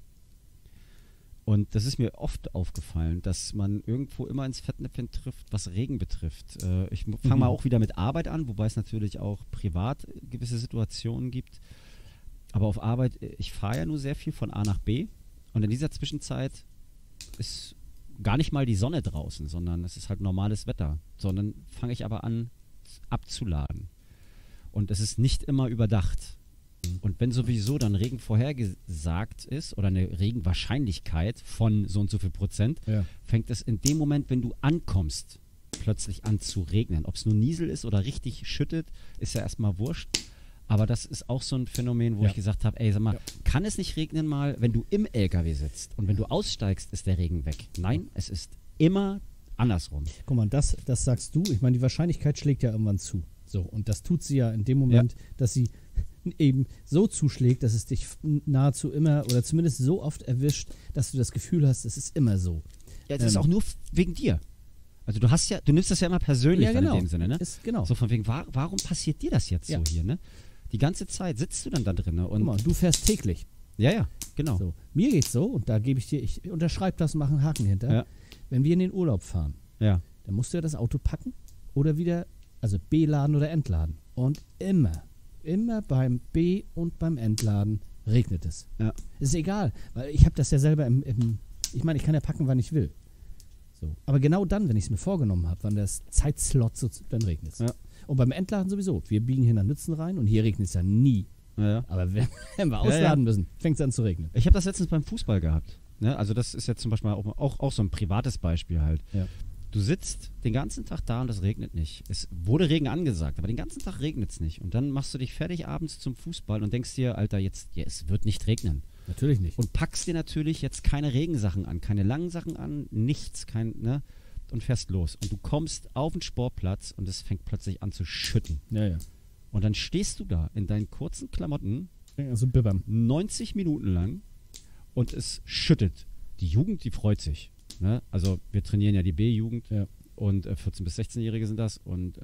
Und das ist mir oft aufgefallen, dass man irgendwo immer ins Fettnäpfchen trifft, was Regen betrifft. Ich fange mal auch wieder mit Arbeit an, wobei es natürlich auch privat gewisse Situationen gibt. Aber auf Arbeit, ich fahre ja nur sehr viel von A nach B. Und in dieser Zwischenzeit ist gar nicht mal die Sonne draußen, sondern es ist halt normales Wetter. Sondern fange ich aber an abzuladen. Und es ist nicht immer überdacht. Und wenn sowieso dann Regen vorhergesagt ist oder eine Regenwahrscheinlichkeit von so und so viel Prozent, fängt es in dem Moment, wenn du ankommst, plötzlich an zu regnen. Ob es nur Niesel ist oder richtig schüttet, ist ja erstmal wurscht. Aber das ist auch so ein Phänomen, wo ich gesagt habe, ey, sag mal, kann es nicht regnen mal, wenn du im LKW sitzt und wenn du aussteigst, ist der Regen weg? Nein, es ist immer andersrum. Guck mal, das sagst du. Ich meine, die Wahrscheinlichkeit schlägt ja irgendwann zu. So, und das tut sie ja in dem Moment, dass sie eben so zuschlägt, dass es dich nahezu immer oder zumindest so oft erwischt, dass du das Gefühl hast, es ist immer so. Ja, das ist auch nur wegen dir. Also du nimmst das ja immer persönlich dann in dem Sinne, ne? Genau. So von wegen, warum passiert dir das jetzt so hier, ne? Die ganze Zeit sitzt du dann da drin, ne? Und guck mal, du fährst täglich. Ja, genau. So. Mir geht's so, und da gebe ich unterschreibe das und mache einen Haken hinter. Ja. Wenn wir in den Urlaub fahren, dann musst du ja das Auto packen oder wieder, also beladen oder entladen. Und immer beim B- und beim Entladen regnet es. Ja. Ist egal, weil ich habe das ja selber ich meine, ich kann ja packen, wann ich will. So. Aber genau dann, wenn ich es mir vorgenommen habe, wann das Zeitslot, dann regnet es. Ja. Und beim Entladen sowieso. Wir biegen hier nach Nützen rein und hier regnet es ja nie. Ja. Aber wenn wir ausladen müssen, fängt es an zu regnen. Ich habe das letztens beim Fußball gehabt. Ne? Also das ist jetzt zum Beispiel auch so ein privates Beispiel halt. Ja. Du sitzt den ganzen Tag da und es regnet nicht. Es wurde Regen angesagt, aber den ganzen Tag regnet es nicht. Und dann machst du dich fertig abends zum Fußball und denkst dir, Alter, es wird nicht regnen. Natürlich nicht. Und packst dir natürlich jetzt keine Regensachen an, keine langen Sachen an, nichts, ne? Und fährst los. Und du kommst auf den Sportplatz und es fängt plötzlich an zu schütten. Ja. Und dann stehst du da in deinen kurzen Klamotten Also bibbern. 90 Minuten lang und es schüttet. Die Jugend, die freut sich. Ne? Also wir trainieren ja die B-Jugend und 14- bis 16-Jährige sind das und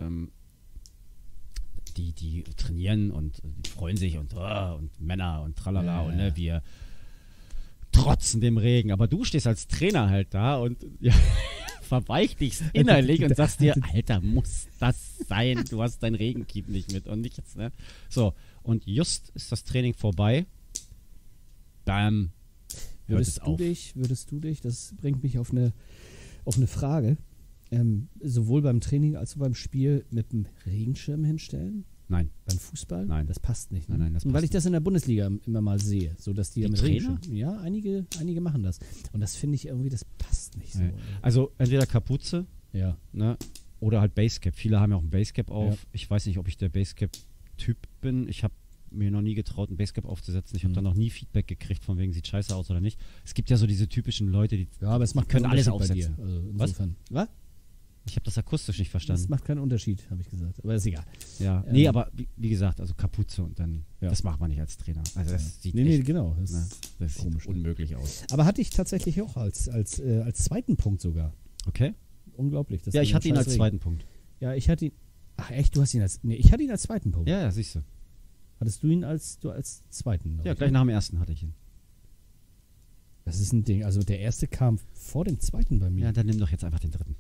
die trainieren und die freuen sich und Männer und tralala und ne, wir trotzen dem Regen. Aber du stehst als Trainer halt da und verweichtigst innerlich und sagst dir, Alter, muss das sein? Du hast dein Regenkeep nicht mit und nicht jetzt, ne? So, und just ist das Training vorbei. Bam. Würdest du dich, das bringt mich auf eine Frage, sowohl beim Training als auch beim Spiel mit dem Regenschirm hinstellen? Nein. Beim Fußball? Nein. Das passt nicht. Ne? Nein, das passt weil ich das in der Bundesliga immer mal sehe, so dass die mit Trainer? Regenschirm. Ja, einige machen das. Und das finde ich irgendwie, das passt nicht so. Ja. Also entweder Kapuze, Ja. ne, oder halt Basecap. Viele haben ja auch ein Basecap auf. Ja. Ich weiß nicht, ob ich der Basecap-Typ bin. Ich habe mir noch nie getraut, ein Basecap aufzusetzen. Ich habe da noch nie Feedback gekriegt, von wegen sieht scheiße aus oder nicht. Es gibt ja so diese typischen Leute, die Ja, aber es macht können keinen alles Unterschied aufsetzen. bei dir. Also insofern. Was? Ich habe das akustisch nicht Das verstanden. macht keinen Unterschied, habe ich gesagt. Aber ist egal. Ja, nee, aber wie gesagt, also Kapuze und dann, das macht man nicht als Trainer. Also das sieht echt, genau. das komisch, sieht unmöglich aus. Aber hatte ich tatsächlich auch als zweiten Punkt sogar. Okay? Unglaublich. Ja, ich hatte ihn als zweiten Punkt. Ja, ich hatte ihn. Ach echt, du hast ihn als. Nee, ich hatte ihn als zweiten Punkt. Ja, siehst du. Hattest du ihn als zweiten? Ja, gleich nach dem ersten hatte ich ihn. Das ist ein Ding. Also der erste kam vor dem zweiten bei mir. Ja, dann nimm doch jetzt einfach den dritten.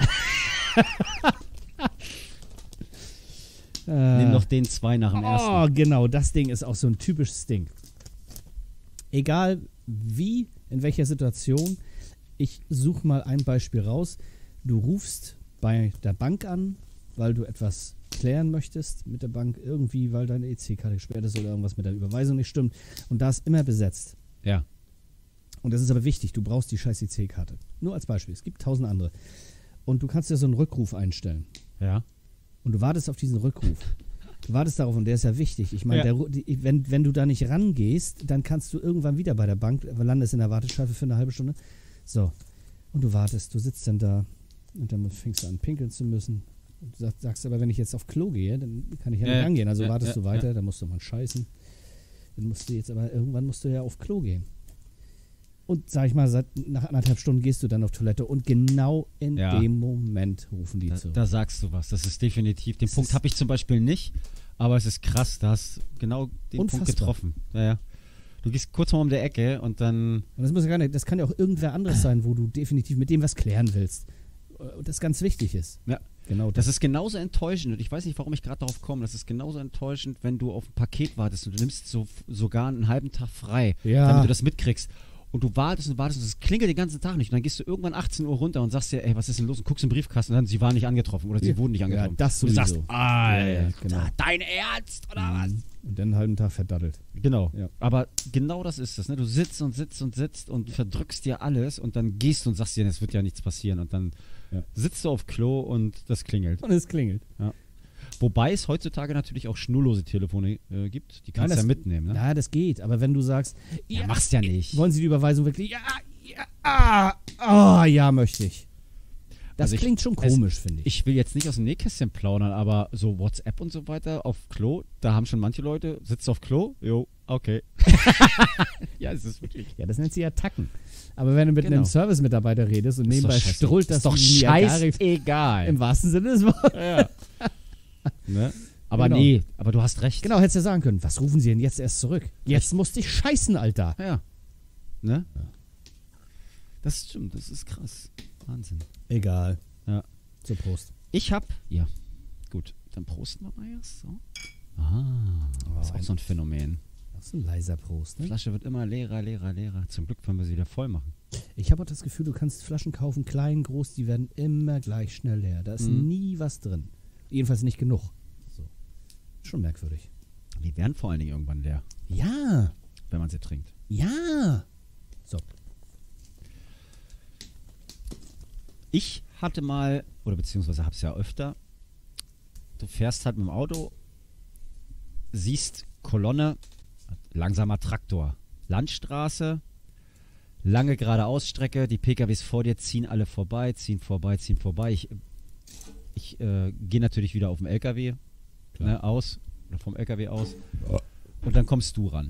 Nimm doch den 2 nach dem ersten. Oh, genau. Das Ding ist auch so ein typisches Ding. Egal wie, in welcher Situation, ich suche mal ein Beispiel raus. Du rufst bei der Bank an, weil du etwas klären möchtest mit der Bank, irgendwie, weil deine EC-Karte gesperrt ist oder irgendwas mit der Überweisung nicht stimmt. Und da ist immer besetzt. Ja. Und das ist aber wichtig, du brauchst die scheiß EC-Karte. Nur als Beispiel, es gibt 1000 andere. Und du kannst dir so einen Rückruf einstellen. Ja. Und du wartest auf diesen Rückruf. Du wartest darauf und der ist ja wichtig. Ich meine, wenn du da nicht rangehst, dann kannst du irgendwann wieder bei der Bank, landest in der Warteschleife für eine halbe Stunde. So. Und du wartest, du sitzt dann da und dann fängst du an, pinkeln zu müssen. Und du sagst aber, wenn ich jetzt auf Klo gehe, dann kann ich ja nicht rangehen. Also wartest du weiter, dann musst du mal scheißen. Dann musst du jetzt aber, irgendwann musst du ja auf Klo gehen. Und sag ich mal, nach 1,5 Stunden gehst du dann auf Toilette und genau in dem Moment rufen die zurück. Da sagst du was. Das ist definitiv. Den Punkt habe ich zum Beispiel nicht, aber es ist krass, da hast genau den Punkt getroffen. Ja. Du gehst kurz mal um der Ecke und dann. Und das muss ja gar nicht, das kann ja auch irgendwer anderes sein, wo du definitiv mit dem was klären willst. Und das ganz wichtig ist. Ja. Genau das ist genauso enttäuschend und ich weiß nicht, warum ich gerade darauf komme. Das ist genauso enttäuschend, wenn du auf ein Paket wartest und du nimmst sogar einen halben Tag frei, damit du das mitkriegst. Und du wartest und es klingelt den ganzen Tag nicht. Und dann gehst du irgendwann 18 Uhr runter und sagst dir, ey, was ist denn los? Und guckst im Briefkasten und dann, sie waren nicht angetroffen oder sie wurden nicht angetroffen. Ja, das sowieso. Und du sagst, Alter, dein Ernst oder was? Und dann einen halben Tag verdattelt. Genau. Ja. Aber genau das ist es. Ne? Du sitzt und sitzt und sitzt und verdrückst dir alles und dann gehst du und sagst dir, es wird ja nichts passieren. Und dann sitzt du auf Klo und das klingelt. Und es klingelt. Ja. Wobei es heutzutage natürlich auch schnurlose Telefone gibt, die kannst du ja mitnehmen. Ne? Ja, das geht, aber wenn du sagst, machst ja nicht. Wollen Sie die Überweisung wirklich? Ja, möchte ich. Das also klingt schon komisch, finde ich. Ich will jetzt nicht aus dem Nähkästchen plaudern, aber so WhatsApp und so weiter auf Klo, da haben schon manche Leute, sitzt auf Klo, jo, okay. Ja, es ist wirklich. Ja, das nennt sie Attacken. Aber wenn du mit einem Service-Mitarbeiter redest und nebenbei strullt das ist doch scheißegal. Im wahrsten Sinne des Wortes. Ja. Ne? Aber aber du hast recht. Genau, hättest du ja sagen können, was rufen sie denn jetzt erst zurück? Jetzt musste ich scheißen, Alter. Ja. Ne? Ja. Das stimmt, das ist krass. Wahnsinn. Egal. Ja. So, Prost. Gut, dann prosten wir mal erst. So. Das ist auch so ein Phänomen. Das ist ein leiser Prost, ne? Die Flasche wird immer leerer. Zum Glück können wir sie wieder voll machen. Ich habe auch das Gefühl, du kannst Flaschen kaufen, klein, groß, die werden immer gleich schnell leer. Da ist nie was drin. Jedenfalls nicht genug. So. Schon merkwürdig. Die werden vor allen Dingen irgendwann leer, Ja, wenn man sie trinkt. ja. So. Ich hatte mal, oder beziehungsweise hab's ja öfter, du fährst halt mit dem Auto, siehst Kolonne, langsamer Traktor, Landstraße, lange geradeausstrecke, die PKWs vor dir ziehen alle vorbei, ziehen vorbei. Ich gehe natürlich wieder auf dem LKW aus, oder vom LKW aus, und dann kommst du ran.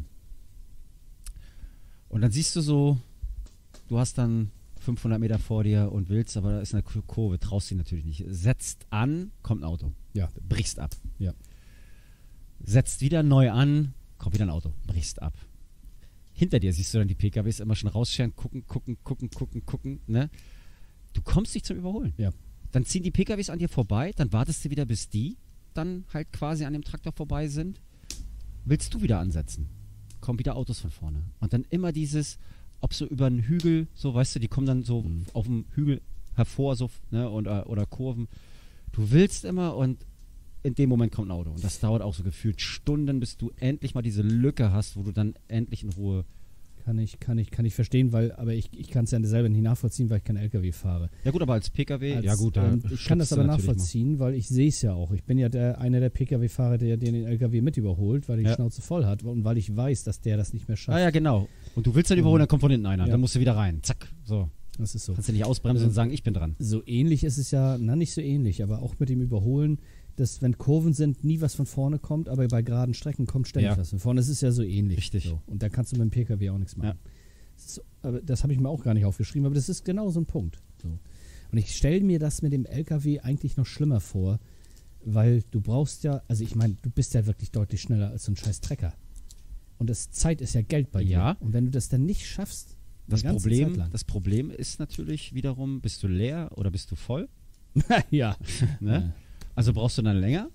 Und dann siehst du so, du hast dann 500 Meter vor dir und willst, aber da ist eine Kurve, traust dich natürlich nicht. Setzt an, kommt ein Auto. Ja. Brichst ab. Ja. Setzt wieder neu an, kommt wieder ein Auto. Brichst ab. Hinter dir siehst du dann die PKWs immer schon rausscheren, gucken, ne? Du kommst nicht zum Überholen. Ja. Dann ziehen die PKWs an dir vorbei, dann wartest du wieder, bis die dann halt quasi an dem Traktor vorbei sind. Willst du wieder ansetzen? Kommen wieder Autos von vorne. Und dann immer dieses, ob so über einen Hügel, so weißt du, die kommen dann so auf dem Hügel hervor, so, ne, oder Kurven. Du willst immer und in dem Moment kommt ein Auto. Und das dauert auch so gefühlt Stunden, bis du endlich mal diese Lücke hast, wo du dann endlich in Ruhe. Kann ich verstehen, aber ich kann es ja selber nicht nachvollziehen, weil ich kein LKW fahre. Ja gut, aber als PKW, Ja gut, ich kann das aber nachvollziehen, weil ich sehe es ja auch. Ich bin ja einer der PKW-Fahrer, der den LKW mit überholt, weil er die Schnauze voll hat und weil ich weiß, dass der das nicht mehr schafft. Ah ja, genau. Und du willst dann überholen, dann kommt von hinten einer. Dann musst du wieder rein. Zack, so. Das ist so. Kannst du nicht ausbremsen und sagen, ich bin dran. So ähnlich ist es ja, nicht so ähnlich, aber auch mit dem Überholen, dass wenn Kurven sind, nie was von vorne kommt, aber bei geraden Strecken kommt ständig was von vorne. Das ist ja so ähnlich. Richtig. So. Und da kannst du mit dem PKW auch nichts machen. Ja. Aber das habe ich mir auch gar nicht aufgeschrieben, aber das ist genau so ein Punkt. So. Und ich stelle mir das mit dem LKW eigentlich noch schlimmer vor, weil du brauchst ja, also ich meine, du bist ja wirklich deutlich schneller als so ein scheiß Trecker. Und Zeit ist ja Geld bei dir. Ja. Und wenn du das dann nicht schaffst, das Problem ist natürlich wiederum, bist du leer oder bist du voll? Ja. Ne? Also brauchst du dann länger?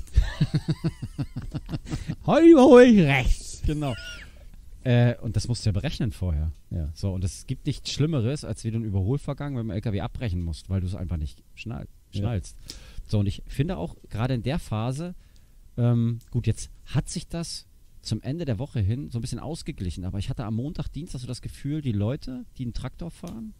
Heute überhole ich rechts. Genau. Und das musst du ja berechnen vorher. Ja. So, und es gibt nichts Schlimmeres, als wie du einen Überholvorgang mit dem LKW abbrechen musst, weil du es einfach nicht schnallst. Ja. So, und ich finde auch, gerade in der Phase, gut, jetzt hat sich das zum Ende der Woche hin so ein bisschen ausgeglichen, aber ich hatte am Montag, Dienstag so das Gefühl, die Leute, die einen Traktor fahren,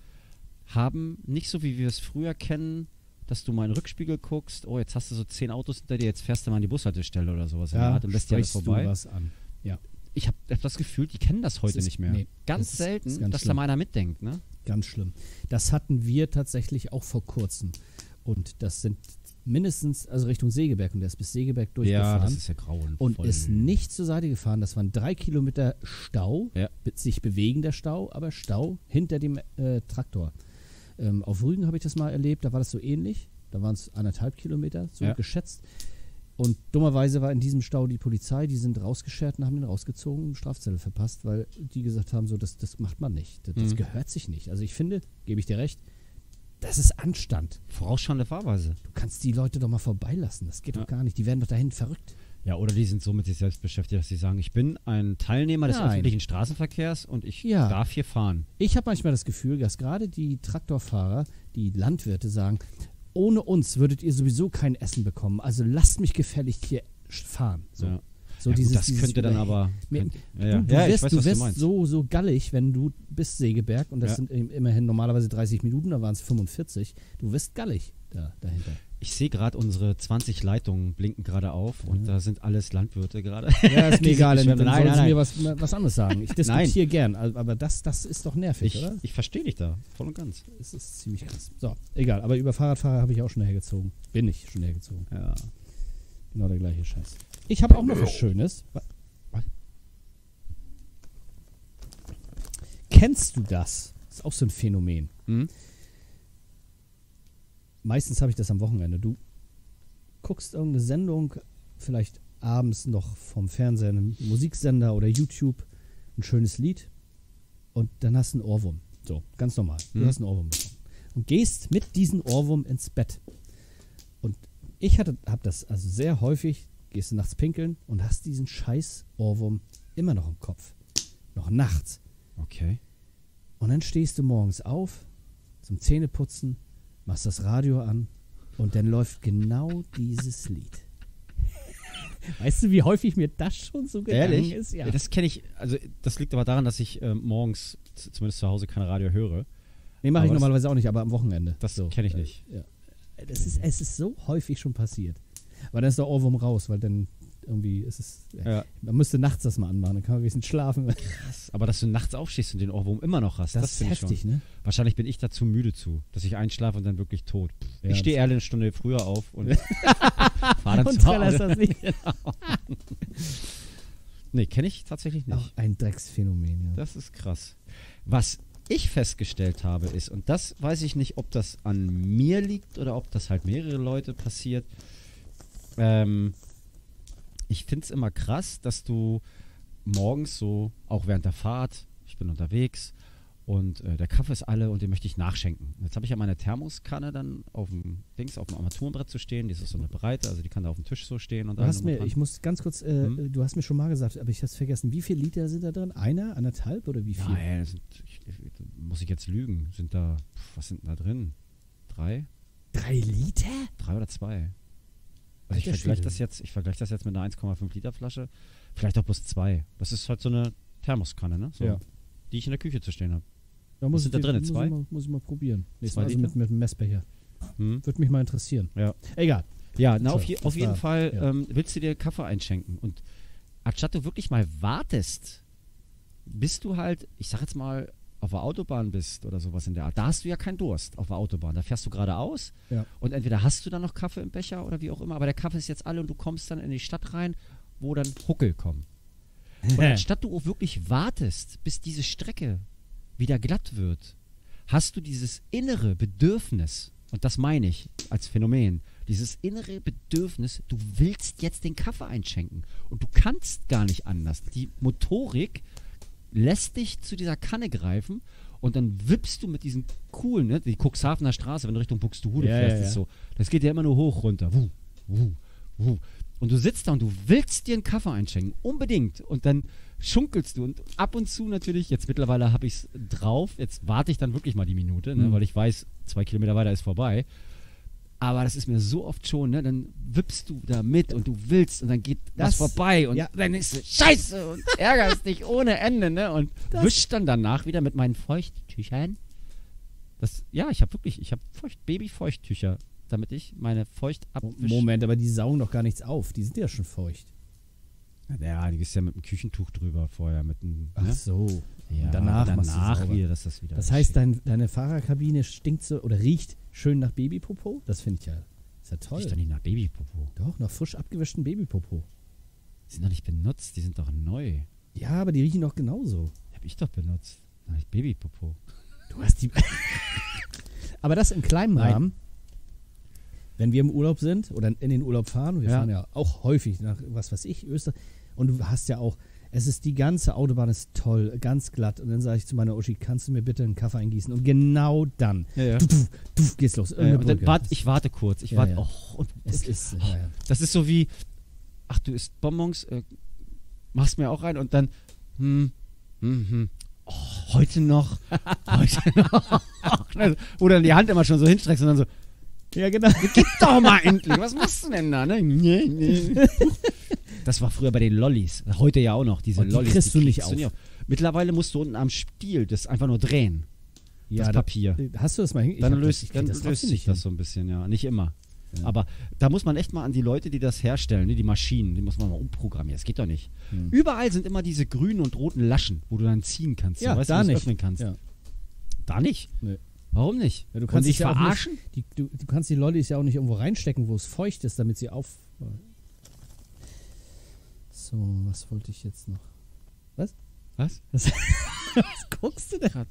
haben nicht so, wie wir es früher kennen, dass du mal in den Rückspiegel guckst, oh, jetzt hast du so 10 Autos hinter dir, jetzt fährst du mal an die Bushaltestelle oder sowas. Ja, dann lässt dir alles vorbei. Du was an. Ja. Ich habe das Gefühl, die kennen das heute nicht mehr. Nee, ganz selten, dass da mal einer mitdenkt. Ne? Ganz schlimm. Das hatten wir tatsächlich auch vor kurzem. Und das sind mindestens, also Richtung Segeberg, und der ist bis Segeberg durchgefahren. Ja, das ist ja grauenvoll. Und ist nicht zur Seite gefahren. Das waren 3 Kilometer Stau, sich bewegender Stau, aber Stau hinter dem Traktor. Auf Rügen habe ich das mal erlebt, da war das so ähnlich. Da waren es 1,5 Kilometer, so geschätzt. Und dummerweise war in diesem Stau die Polizei, die sind rausgeschert und haben den rausgezogen und Strafzettel verpasst, weil die gesagt haben, so, das macht man nicht. Das gehört sich nicht. Also ich finde, gebe ich dir recht, das ist Anstand. Vorausschauende Fahrweise. Du kannst die Leute doch mal vorbeilassen. Das geht doch gar nicht. Die werden doch dahin verrückt. Ja, oder die sind so mit sich selbst beschäftigt, dass sie sagen, ich bin ein Teilnehmer des öffentlichen Straßenverkehrs und ich darf hier fahren. Ich habe manchmal das Gefühl, dass gerade die Traktorfahrer, die Landwirte sagen, ohne uns würdet ihr sowieso kein Essen bekommen. Also lasst mich gefälligst hier fahren. So. Ja. So ja, dieses, gut, das könnte dann aber... Du wirst so gallig, wenn du bis Segeberg, und das sind immerhin normalerweise 30 Minuten, da waren es 45, du wirst gallig dahinter. Ich sehe gerade, unsere 20 Leitungen blinken gerade auf und da sind alles Landwirte gerade. Ja, ist mir egal, dann sollen sie mir was anderes sagen. Ich diskutiere gern, aber das ist doch nervig, oder? Ich verstehe dich da, voll und ganz. Das ist ziemlich krass. So, egal, aber über Fahrradfahrer habe ich auch schon hergezogen. Bin ich schon hergezogen. Ja. Genau der gleiche Scheiß. Ich habe auch noch was Schönes. Was? Kennst du das? Das ist auch so ein Phänomen. Meistens habe ich das am Wochenende. Du guckst irgendeine Sendung, vielleicht abends noch vom Fernseher, einen Musiksender oder YouTube, ein schönes Lied und dann hast du einen Ohrwurm. So, ganz normal. Du hast einen Ohrwurm bekommen. Und gehst mit diesem Ohrwurm ins Bett. Und ich habe das also sehr häufig, gehst du nachts pinkeln und hast diesen scheiß Ohrwurm immer noch im Kopf. Noch nachts. Okay. Und dann stehst du morgens auf, zum Zähneputzen, machst das Radio an und dann läuft genau dieses Lied. Weißt du, wie häufig mir das schon so gegangen ist? Ja. Das kenne ich, also das liegt aber daran, dass ich morgens zumindest zu Hause kein Radio höre. Nee, mache ich normalerweise auch nicht, aber am Wochenende. Das kenne ich nicht. Ja. Es ist so häufig schon passiert. Aber dann ist der Ohrwurm raus, weil dann irgendwie ist es. Man müsste nachts das mal anmachen, dann kann man ein bisschen schlafen. Krass. Aber dass du nachts aufstehst und den Ohrwurm immer noch hast, das ist heftig, ne? Wahrscheinlich bin ich da zu müde zu, dass ich einschlafe und dann wirklich tot. Ja, ich stehe eher eine Stunde früher auf und fahre dann zu Hause. Das nicht. Genau. Nee, kenne ich tatsächlich nicht. Auch ein Drecksphänomen, ja. Das ist krass. Was ich festgestellt habe ist, und das weiß ich nicht, ob das an mir liegt oder ob das halt mehrere Leute passiert, ich finde es immer krass, dass du morgens so, auch während der Fahrt, ich bin unterwegs und der Kaffee ist alle und den möchte ich nachschenken. Jetzt habe ich ja meine Thermoskanne dann auf dem Armaturenbrett zu stehen, die ist so eine Breite, also die kann da auf dem Tisch so stehen. Und ich muss ganz kurz, du hast mir schon mal gesagt, aber ich habe es vergessen, wie viele Liter sind da drin? Einer, 1,5 oder wie viel? Nein, muss ich jetzt lügen, was sind da drin? 3? 3 Liter? 3 oder 2. Also ich vergleiche das jetzt mit einer 1,5 Liter Flasche. Vielleicht auch bloß 2. Das ist halt so eine Thermoskanne, ne? So, ja. Die ich in der Küche zu stehen habe. Da Was sind da drin? 2? Muss ich mal probieren. Zwei also mit einem Messbecher. Würde mich mal interessieren. Ja. Egal. Ja, auf jeden Fall willst du dir Kaffee einschenken. Und anstatt du wirklich mal wartest, bis du halt, ich sag jetzt mal, auf der Autobahn bist oder sowas in der Art, da hast du ja keinen Durst auf der Autobahn. Da fährst du geradeaus und entweder hast du dann noch Kaffee im Becher oder wie auch immer, aber der Kaffee ist jetzt alle und du kommst dann in die Stadt rein, wo dann Huckel kommen. Und anstatt du auch wirklich wartest, bis diese Strecke wieder glatt wird, hast du dieses innere Bedürfnis, und das meine ich als Phänomen, dieses innere Bedürfnis, du willst jetzt den Kaffee einschenken und du kannst gar nicht anders. Die Motorik lässt dich zu dieser Kanne greifen und dann wippst du mit diesen coolen, ne, die Cuxhavener Straße, wenn du Richtung Buxtehude fährst, ist so, das geht ja immer nur hoch, runter. Wuh, wuh, wuh. Und du sitzt da und du willst dir einen Kaffee einschenken, unbedingt. Und dann schunkelst du und ab und zu natürlich, jetzt mittlerweile habe ich es drauf, jetzt warte ich dann wirklich mal die Minute, ne, weil ich weiß, 2 Kilometer weiter ist vorbei. Aber das ist mir so oft schon, ne? Dann wippst du da mit und du willst und dann geht das vorbei und dann ist es scheiße und ärgerst dich ohne Ende, ne? Und wischst dann danach wieder mit meinen Feuchttüchern. Ich habe Babyfeuchttücher, damit ich meine Feucht abwische. Moment, aber die saugen doch gar nichts auf, die sind ja schon feucht. Ja, die ist ja mit einem Küchentuch drüber vorher. Ach so. Ja, danach wieder, dass das wieder. Das heißt, deine Fahrerkabine stinkt so oder riecht schön nach Babypopo? Das finde ich ist ja toll. Riecht doch nicht nach Babypopo. Doch, nach frisch abgewischten Babypopo. Die sind doch nicht benutzt, die sind doch neu. Ja, aber die riechen doch genauso. Die habe ich doch benutzt. Babypopo. Du hast die. Aber das im kleinen Rahmen. Wenn wir im Urlaub sind oder in den Urlaub fahren, wir fahren ja auch häufig nach, was weiß ich, Österreich, und du hast ja auch, die ganze Autobahn ist toll, ganz glatt, und dann sage ich zu meiner Uschi, kannst du mir bitte einen Kaffee eingießen? Und genau dann, geht's los. Und dann ich warte kurz, das ist so wie, ach, du isst Bonbons, machst mir auch rein und dann, heute noch. Wo dann die Hand immer schon so hinstreckst und dann so, ja, genau. Gib doch mal endlich. Was machst du denn da? Ne? Das war früher bei den Lollis. Heute ja auch noch. Diese Lollis. Kriegst du nicht auf. Mittlerweile musst du unten am Stiel das einfach nur drehen. Das Papier. Hast du das mal hingekriegt? Dann löst sich das so ein bisschen, ja. Nicht immer. Ja. Aber da muss man echt mal an die Leute, die das herstellen, die Maschinen, die muss man mal umprogrammieren. Das geht doch nicht. Überall sind immer diese grünen und roten Laschen, wo du dann ziehen kannst. Ja, so, weißt, da nicht. Öffnen kannst. Ja. Da nicht? Nee. Warum nicht? Ja, du kannst dich verarschen? Du kannst die Lollis ja auch nicht irgendwo reinstecken, wo es feucht ist, damit sie auf... So, was wollte ich jetzt noch? Was? Was guckst du denn?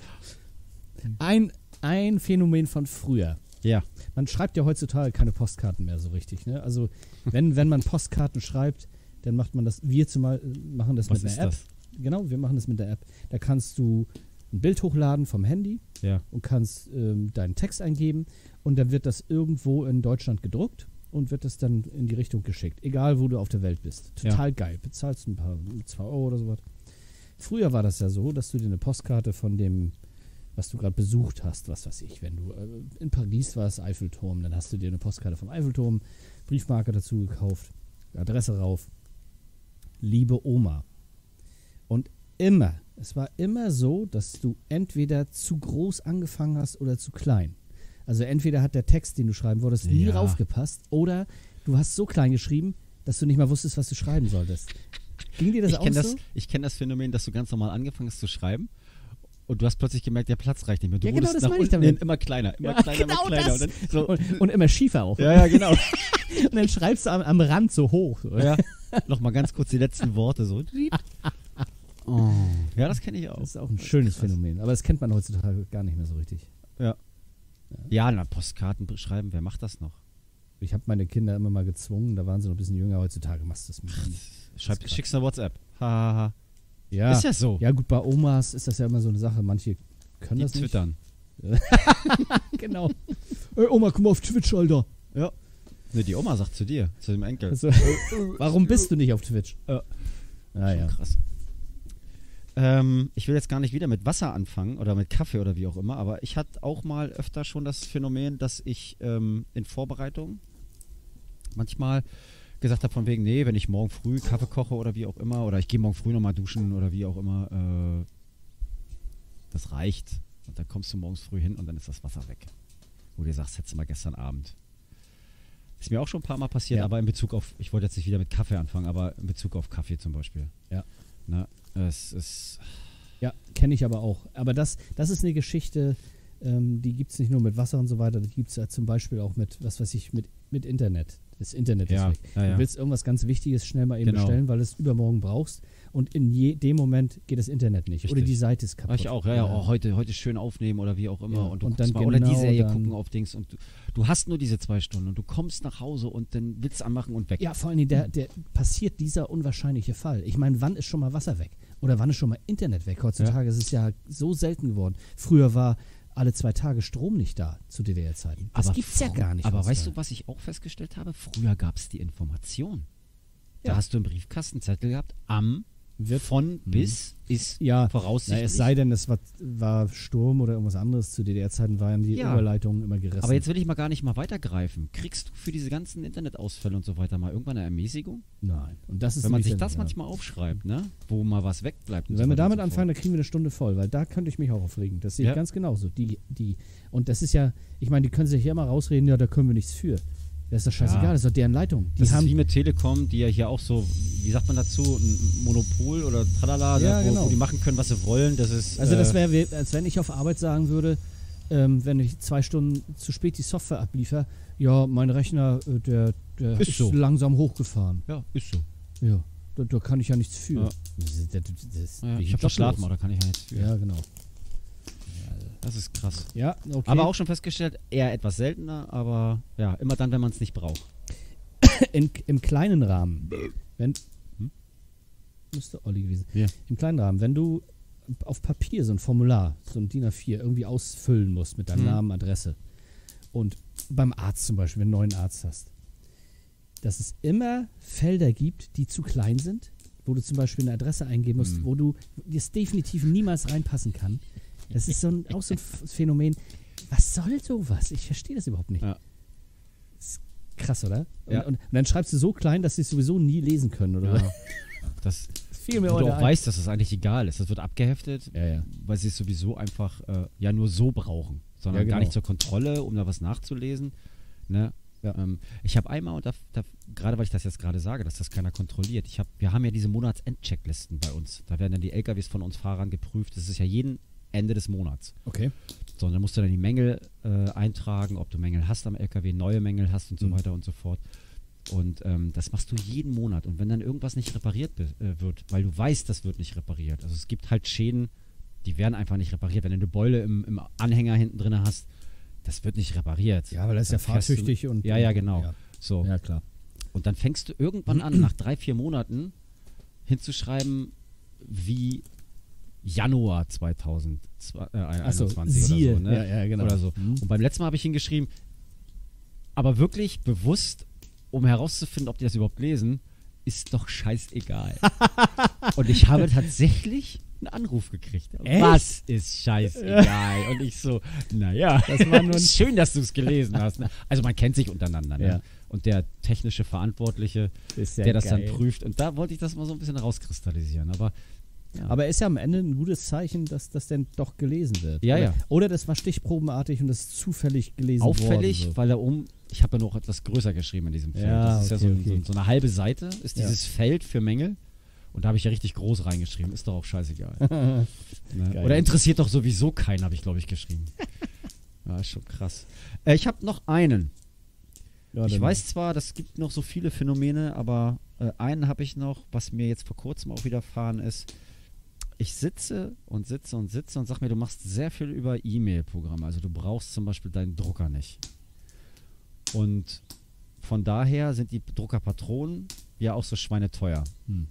Ein Phänomen von früher. Ja. Man schreibt ja heutzutage keine Postkarten mehr so richtig, ne? Also, wenn man Postkarten schreibt, dann macht man das, machen das mit einer App. Das? Genau, wir machen das mit der App. Da kannst du ein Bild hochladen vom Handy und kannst deinen Text eingeben und dann wird das irgendwo in Deutschland gedruckt und wird das dann in die Richtung geschickt. Egal, wo du auf der Welt bist. Total geil. Bezahlst ein paar 2 Euro oder sowas. Früher war das ja so, dass du dir eine Postkarte von dem, was du gerade besucht hast, was weiß ich, wenn du in Paris warst, Eiffelturm, dann hast du dir eine Postkarte vom Eiffelturm, Briefmarke dazu gekauft Adresse rauf. Liebe Oma. Und es war immer so, dass du entweder zu groß angefangen hast oder zu klein. Also entweder hat der Text, den du schreiben wolltest, nie raufgepasst, oder du hast so klein geschrieben, dass du nicht mal wusstest, was du schreiben solltest. Ging dir das auch so? Ich kenne das Phänomen, dass du ganz normal angefangen hast zu schreiben und du hast plötzlich gemerkt, der Platz reicht nicht mehr. Du genau, das nach meine ich unten damit. Immer kleiner, immer Ja, kleiner, genau immer kleiner. das. Und, dann so, Und immer schiefer auch. ja, genau. Und dann schreibst du am Rand so hoch. So. Ja, nochmal ganz kurz die letzten Worte so. Oh. Ja, das kenne ich auch. Das ist auch ein schönes Phänomen. Aber das kennt man heutzutage gar nicht mehr so richtig. Ja, Postkarten schreiben, wer macht das noch? Ich habe meine Kinder immer mal gezwungen, da waren sie noch ein bisschen jünger. Heutzutage machst du das mit denen. Schickst eine WhatsApp. Ha. Ja. Ist ja so. Ja gut, bei Omas ist das ja immer so eine Sache. Manche können Die das nicht. twittern. Genau. Ey, Oma, komm mal auf Twitch, Alter. Ja. Ne, die Oma sagt zu dir, zu dem Enkel. Also, warum bist du nicht auf Twitch? Ja. Ja. Krass. Ich will jetzt gar nicht wieder mit Wasser anfangen oder mit Kaffee oder wie auch immer, aber ich hatte auch mal öfter schon das Phänomen, dass ich in Vorbereitung manchmal gesagt habe von wegen, nee, wenn ich morgen früh Kaffee koche oder wie auch immer, oder ich gehe morgen früh nochmal duschen oder wie auch immer, das reicht. Und dann kommst du morgens früh hin und dann ist das Wasser weg. Wo du dir sagst, hättest du mal gestern Abend. Ist mir auch schon ein paar Mal passiert, aber in Bezug auf, ich wollte jetzt nicht wieder mit Kaffee anfangen, aber in Bezug auf Kaffee zum Beispiel. Ja. Na, es ist... Ja, kenne ich aber auch. Aber das ist eine Geschichte, die gibt es nicht nur mit Wasser und so weiter, die gibt es ja zum Beispiel auch mit, was weiß ich, mit Internet. Das Internet ist weg. Ja. Du willst irgendwas ganz Wichtiges schnell mal eben bestellen, weil du es übermorgen brauchst und in dem Moment geht das Internet nicht. Richtig. Oder die Seite ist kaputt. Ich auch, oh, heute schön aufnehmen oder wie auch immer. Ja, und du und guckst dann mal, oder die genau Serie dann gucken auf Dings und du hast nur diese 2 Stunden und du kommst nach Hause und dann willst du anmachen und weg. Ja, vor allem der passiert dieser unwahrscheinliche Fall. Ich meine, wann ist schon mal Wasser weg? Oder wann ist schon mal Internet weg? Heutzutage ist es ja so selten geworden. Früher war alle 2 Tage Strom nicht da zu DDR-Zeiten. Das gibt es ja gar nicht. Aber weißt du, was ich auch festgestellt habe? Früher gab es die Information. Da hast du im Briefkastenzettel gehabt, von bis ist voraussichtlich. Es sei denn, es war Sturm oder irgendwas anderes. Zu DDR-Zeiten waren die Überleitungen immer gerissen. Aber jetzt will ich mal gar nicht mal weitergreifen. Kriegst du für diese ganzen Internetausfälle und so weiter mal irgendwann eine Ermäßigung? Nein. Und das ist wenn man sich das manchmal aufschreibt, ne? Wo mal was wegbleibt. Wenn wir damit anfangen, dann kriegen wir eine Stunde voll, weil da könnte ich mich auch aufregen. Das sehe ich ganz genauso. Und das ist ja, ich meine, die können sich ja immer rausreden, ja, da können wir nichts für. Das ist doch scheißegal, das ist doch deren Leitung. Das ist wie mit Telekom, die ja hier auch so, wie sagt man dazu, ein Monopol oder tralala, wo die machen können, was sie wollen. Das ist, also das wäre, als wenn ich auf Arbeit sagen würde, wenn ich 2 Stunden zu spät die Software abliefere, ja, mein Rechner, der ist so langsam hochgefahren. Ja, ist so. Ja, da kann ich ja nichts für. Ja. Ich habe verschlafen, aber da kann ich ja nichts für. Ja, genau. Das ist krass. Ja, okay. Aber auch schon festgestellt, eher etwas seltener, aber ja, immer dann, wenn man es nicht braucht. Im kleinen Rahmen. Müsste Olli gewesen. Ja. Im kleinen Rahmen, wenn du auf Papier so ein Formular, so ein DIN A4 irgendwie ausfüllen musst mit deinem Namen, Adresse und beim Arzt zum Beispiel, wenn du einen neuen Arzt hast, dass es immer Felder gibt, die zu klein sind, wo du zum Beispiel eine Adresse eingeben musst, wo du das definitiv niemals reinpassen kann. Das ist auch so ein Phänomen. Was soll sowas? Ich verstehe das überhaupt nicht. Ja. Das ist krass, oder? Ja. Und dann schreibst du so klein, dass sie es sowieso nie lesen können, oder? Ja. Das fiel mir wo du auch weißt, dass das eigentlich egal ist. Das wird abgeheftet, ja. weil sie es sowieso einfach nur so brauchen, sondern gar nicht zur Kontrolle, um da was nachzulesen. Ne? Ja. Ich habe einmal, und gerade weil ich das jetzt gerade sage, dass das keiner kontrolliert, wir haben ja diese Monatsendchecklisten bei uns. Da werden dann die LKWs von uns Fahrern geprüft. Das ist ja jeden Ende des Monats. Okay. So, und dann musst du dann die Mängel eintragen, ob du Mängel hast am LKW, neue Mängel hast und so weiter und so fort. Und das machst du jeden Monat. Und wenn dann irgendwas nicht repariert wird, weil du weißt, das wird nicht repariert. Also es gibt halt Schäden, die werden einfach nicht repariert. Wenn du eine Beule im Anhänger hinten drin hast, das wird nicht repariert. Ja, weil das ist ja fahrtüchtig und... Ja, genau. Ja. So. Ja, klar. Und dann fängst du irgendwann an, nach 3-4 Monaten hinzuschreiben, wie Januar 2021 oder so. Ne? Ja, genau. Oder so. Und beim letzten Mal habe ich hingeschrieben, aber wirklich bewusst, um herauszufinden, ob die das überhaupt lesen, ist doch scheißegal. Und ich habe tatsächlich einen Anruf gekriegt. Echt? Was ist scheißegal? Und ich so, naja, Das war nur ein schön, dass du es gelesen hast. Ne? Also man kennt sich untereinander. Ne? Ja. Und der technische Verantwortliche, Ist ja der das geil. dann prüft. Und da wollte ich das mal so ein bisschen rauskristallisieren. Aber ja. Aber ist ja am Ende ein gutes Zeichen, dass das denn doch gelesen wird. Ja, oder? ja. Oder das war stichprobenartig und das ist zufällig gelesen auffällig, worden. So. weil ich habe ja noch etwas größer geschrieben in diesem Feld. Ja, das ist okay, ja so, okay. so eine halbe Seite, ist Ja. dieses Feld für Mängel. Und da habe ich ja richtig groß reingeschrieben. Ist doch auch scheißegal. Ne? Geil. Oder interessiert doch sowieso keinen, habe ich, glaube ich, geschrieben. Ja, ist schon krass. Ich habe noch einen. Ja, Ich dann- weiß zwar, das gibt noch so viele Phänomene, aber einen habe ich noch, was mir jetzt vor kurzem auch widerfahren ist. Ich sitze und sag mir, du machst sehr viel über E-Mail-Programme. Also du brauchst zum Beispiel deinen Drucker nicht. Und von daher sind die Druckerpatronen ja auch so schweineteuer.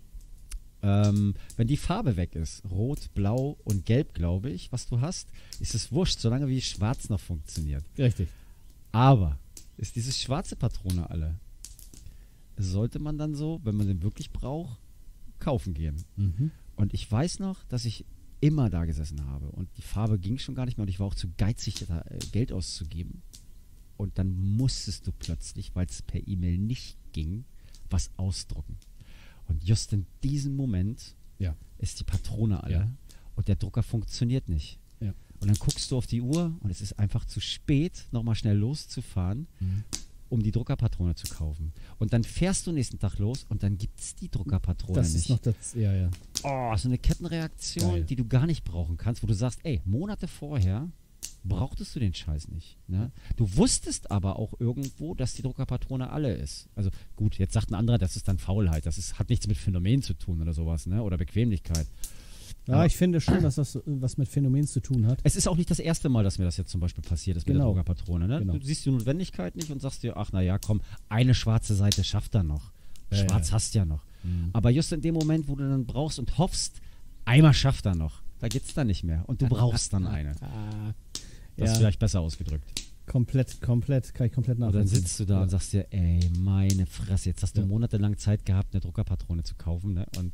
Wenn die Farbe weg ist, rot, blau und gelb, glaube ich, was du hast, ist es wurscht, solange wie schwarz noch funktioniert. Richtig. Aber ist diese schwarze Patrone alle, sollte man dann so, wenn man den wirklich braucht, kaufen gehen. Mhm. Und ich weiß noch, dass ich immer da gesessen habe und die Farbe ging schon gar nicht mehr und ich war auch zu geizig, da Geld auszugeben. Und dann musstest du plötzlich, weil es per E-Mail nicht ging, was ausdrucken. Und just in diesem Moment Ja. ist die Patrone alle Ja. und der Drucker funktioniert nicht. Ja. Und dann guckst du auf die Uhr und es ist einfach zu spät, nochmal schnell loszufahren, um die Druckerpatrone zu kaufen. Und dann fährst du nächsten Tag los und dann gibt es die Druckerpatrone Das nicht. ist noch das, ja. Oh, so eine Kettenreaktion, Geil. die du gar nicht brauchen kannst, wo du sagst, ey, Monate vorher brauchtest du den Scheiß nicht. Ne? Du wusstest aber auch irgendwo, dass die Druckerpatrone alle ist. Also gut, jetzt sagt ein anderer, das ist dann Faulheit. Hat nichts mit Phänomen zu tun oder sowas, ne? Oder Bequemlichkeit. Ja, Aber- ich finde schon, dass das was mit Phänomen zu tun hat. Es ist auch nicht das erste Mal, dass mir das jetzt zum Beispiel passiert ist mit der Genau. Druckerpatrone. Ne? Genau. Du siehst die Notwendigkeit nicht und sagst dir, ach naja, komm, eine schwarze Seite schafft er noch. Ja, Schwarz ja. hast ja noch. Mhm. Aber just in dem Moment, wo du dann brauchst und hoffst, einmal schafft er noch, da geht's dann nicht mehr. Und du brauchst dann eine. Ah, Das ist ja, vielleicht besser ausgedrückt. komplett, kann ich komplett Und nachvollziehen. dann sitzt du da und sagst dir, ey, meine Fresse, jetzt hast du Ja. monatelang Zeit gehabt, eine Druckerpatrone zu kaufen. Ne? Und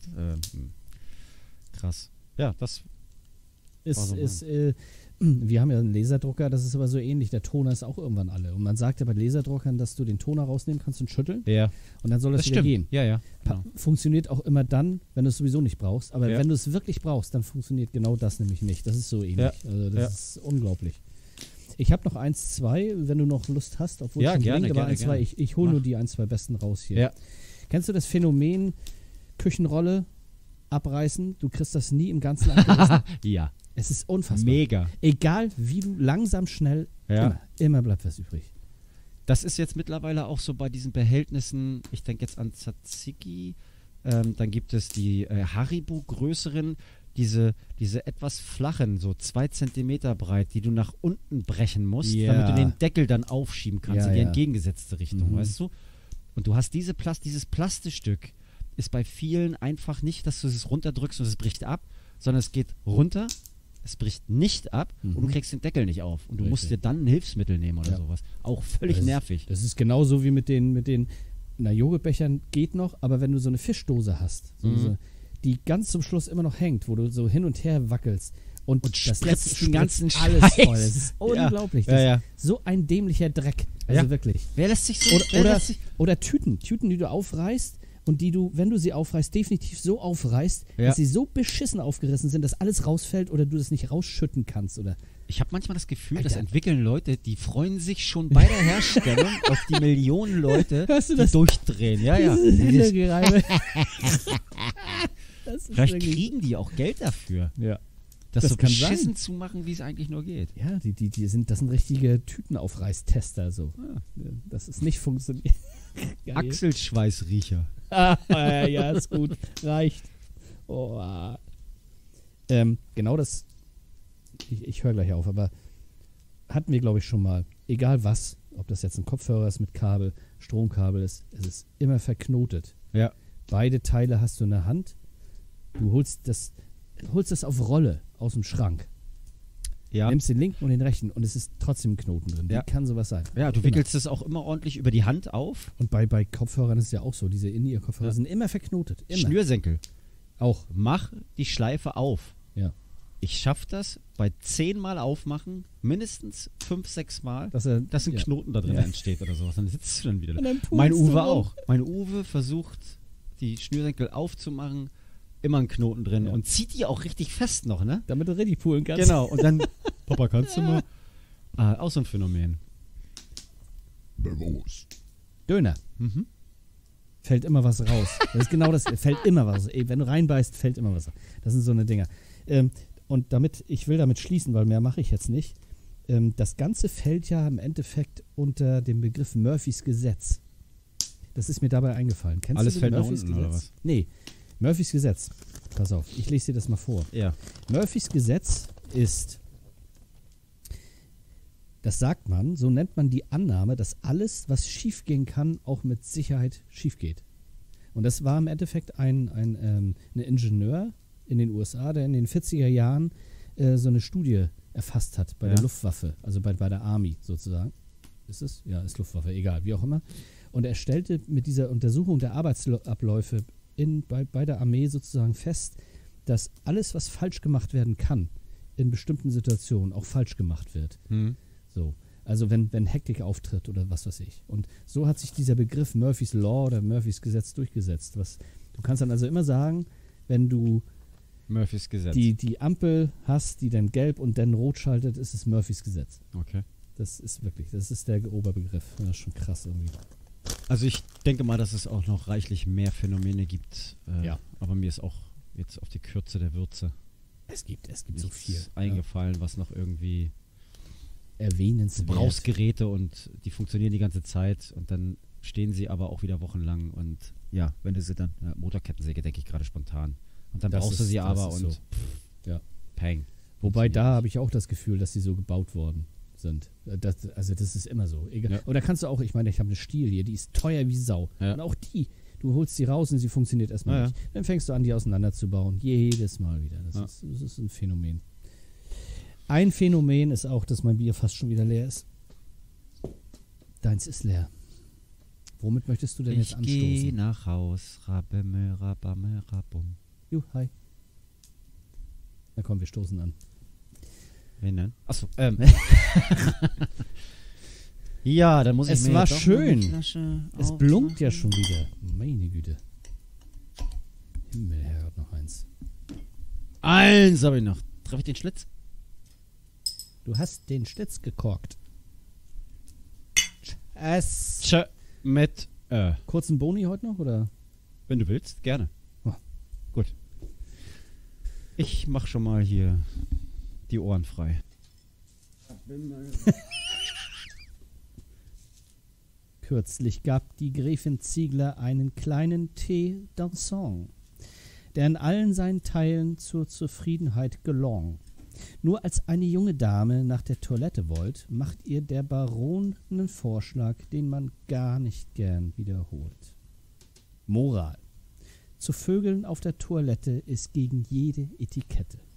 krass. Ja, das war so wir haben ja einen Laserdrucker, das ist aber so ähnlich. Der Toner ist auch irgendwann alle. Und man sagt ja bei Laserdruckern, dass du den Toner rausnehmen kannst und schütteln ja, und dann soll das, das wieder stimmt. gehen. Ja, ja. Genau. Funktioniert auch immer dann, wenn du es sowieso nicht brauchst. Aber Ja. wenn du es wirklich brauchst, dann funktioniert genau das nämlich nicht. Das ist so ähnlich. Ja. Also das Ja. ist unglaublich. Ich habe noch 1, 2, wenn du noch Lust hast, obwohl Ja, es schon gerne, dringend, aber gerne, 1, 2, gerne. ich hole nur Mach. die 1, 2 besten raus hier. Ja. Kennst du das Phänomen Küchenrolle abreißen? Du kriegst das nie im Ganzen abgerissen. Ja, Es ist unfassbar. mega. Egal wie du langsam, schnell, Ja. immer bleibt was übrig. Das ist jetzt mittlerweile auch so bei diesen Behältnissen, ich denke jetzt an Tzatziki, dann gibt es die Haribo größeren, diese etwas flachen, so 2 Zentimeter breit, die du nach unten brechen musst, Ja. damit du den Deckel dann aufschieben kannst Ja, in die ja. entgegengesetzte Richtung, Mhm. weißt du? Und du hast dieses Plastikstück, ist bei vielen einfach nicht, dass du es runterdrückst und es bricht ab, sondern es geht runter, es bricht nicht ab und du kriegst den Deckel nicht auf. Und du musst dir Richtig. dann ein Hilfsmittel nehmen oder Ja. sowas. Auch völlig Das ist- nervig. Das ist genauso wie mit den Joghurtbechern geht noch, aber wenn du so eine Fischdose hast, die ganz zum Schluss immer noch hängt, wo du so hin und her wackelst und das spritzt letzte den ganzen spritzt alles Scheiß. voll. Das ist Ja. unglaublich. Ja, Das ja. ist so ein dämlicher Dreck. Also Ja. wirklich. Wer lässt sich so... Oder Tüten, die du aufreißt und die du, wenn du sie aufreißt, definitiv so aufreißt, Ja. dass sie so beschissen aufgerissen sind, dass alles rausfällt oder du das nicht rausschütten kannst. Oder Ich habe manchmal das Gefühl, das Alter. entwickeln Leute, die freuen sich schon bei der Herstellung auf die Millionen Leute, Hörst du die das? durchdrehen. Ja, ja. Dieses Händegereibe. Das ist Vielleicht wirklich- kriegen die auch Geld dafür, Ja. das Das so kann beschissen sein. zu machen, wie es eigentlich nur geht. Ja, das sind richtige Tütenaufreißtester. So. Ah. Das ist nicht funktioniert. Geil. Achselschweißriecher. Ja, ist gut. Reicht. Oh, genau das. Ich höre gleich auf, aber hatten wir, glaube ich, schon mal. Egal was, ob das jetzt ein Kopfhörer ist mit Kabel, Stromkabel ist, es ist immer verknotet. Ja. Beide Teile hast du in der Hand. Du holst das auf Rolle aus dem Schrank. Ja. Nimmst den linken und den rechten und es ist trotzdem ein Knoten drin. Ja. Wie kann sowas sein? Ja, du Immer. wickelst es auch immer ordentlich über die Hand auf. Und bei Kopfhörern ist es ja auch so. Diese In-Ear-Kopfhörer sind immer verknotet. Immer. Schnürsenkel. Auch. Mach die Schleife auf. Ja. Ich schaffe das bei 10 Mal aufmachen, mindestens 5, 6 Mal, Dass ein ja. Knoten da drin Ja. entsteht oder sowas. Dann sitzt du dann wieder Und da. dann pulst Mein du Uwe rum. auch. Mein Uwe versucht, die Schnürsenkel aufzumachen, immer einen Knoten drin Ja. und zieht die auch richtig fest noch, ne? Damit du richtig poolen kannst. Genau. Und dann, Papa, kannst du mal? Auch so ein Phänomen. Döner. Mhm. Fällt immer was raus. Das ist genau das. Fällt immer was. Ey, wenn du reinbeißt, fällt immer was. Das sind so eine Dinger. Und ich will damit schließen, weil mehr mache ich jetzt nicht. Das Ganze fällt ja im Endeffekt unter den Begriff Murphys Gesetz. Das ist mir dabei eingefallen. Kennst Alles du fällt nach Murphys unten, Gesetz? oder was? Nee, Murphys Gesetz. Pass auf, ich lese dir das mal vor. Ja. Murphys Gesetz ist, das sagt man, so nennt man die Annahme, dass alles, was schiefgehen kann, auch mit Sicherheit schief geht. Und das war im Endeffekt ein Ingenieur in den USA, der in den 40er Jahren so eine Studie erfasst hat bei der Luftwaffe, also bei der Army sozusagen. Ist es? Ja, ist Luftwaffe, egal, wie auch immer. Und er stellte mit dieser Untersuchung der Arbeitsabläufe bei der Armee sozusagen fest, dass alles, was falsch gemacht werden kann, in bestimmten Situationen auch falsch gemacht wird. Mhm. So. Also wenn Hektik auftritt oder was weiß ich. Und so hat sich dieser Begriff Murphys Law oder Murphys Gesetz durchgesetzt. Du kannst dann also immer sagen, wenn du Murphys Gesetz. die Ampel hast, die dann gelb und dann rot schaltet, ist es Murphys Gesetz. Okay. Das ist der Oberbegriff. Das ist schon krass irgendwie. Also ich denke mal, dass es auch noch reichlich mehr Phänomene gibt. Ja. Aber mir ist auch jetzt auf die Kürze der Würze Es gibt so viel. eingefallen, was noch irgendwie Erwähnenswert. Du brauchst Geräte und die funktionieren die ganze Zeit und dann stehen sie aber auch wieder wochenlang und ja, wenn du sie dann, Motorkettensäge denke ich gerade spontan. Und dann brauchst du sie aber und so. Ja. Peng. Wobei da habe ich auch das Gefühl, dass sie so gebaut worden sind. Das ist immer so. Egal. Ja. Oder kannst du auch, ich meine, ich habe eine Stiel hier, die ist teuer wie Sau. Ja. Und auch die, du holst sie raus und sie funktioniert erstmal Ja, nicht. Dann fängst du an, die auseinanderzubauen. Jedes Mal wieder. Das Ja. ist ein Phänomen. Ein Phänomen ist auch, dass mein Bier fast schon wieder leer ist. Deins ist leer. Womit möchtest du denn jetzt Ich anstoßen? gehe nach Haus, rabemme, rabame, rabum. Hi. Na komm, wir stoßen an. Wen denn? Achso, ja, dann muss ich Es mir war doch mal schön. eine Flasche Es aufmachen. blunkt ja schon wieder. Meine Güte. Himmelherrgott, noch eins. Eins habe ich noch. Treffe ich den Schlitz? Du hast den Schlitz gekorkt. Es. Tsch, mit, Kurzen Boni heute noch, oder? wenn du willst, gerne. Oh. Gut. Ich mach schon mal hier die Ohren frei. Kürzlich gab die Gräfin Ziegler einen kleinen Thé dansant, der in allen seinen Teilen zur Zufriedenheit gelang. Nur als eine junge Dame nach der Toilette wollt, macht ihr der Baron einen Vorschlag, den man gar nicht gern wiederholt. Moral: Zu vögeln auf der Toilette ist gegen jede Etikette.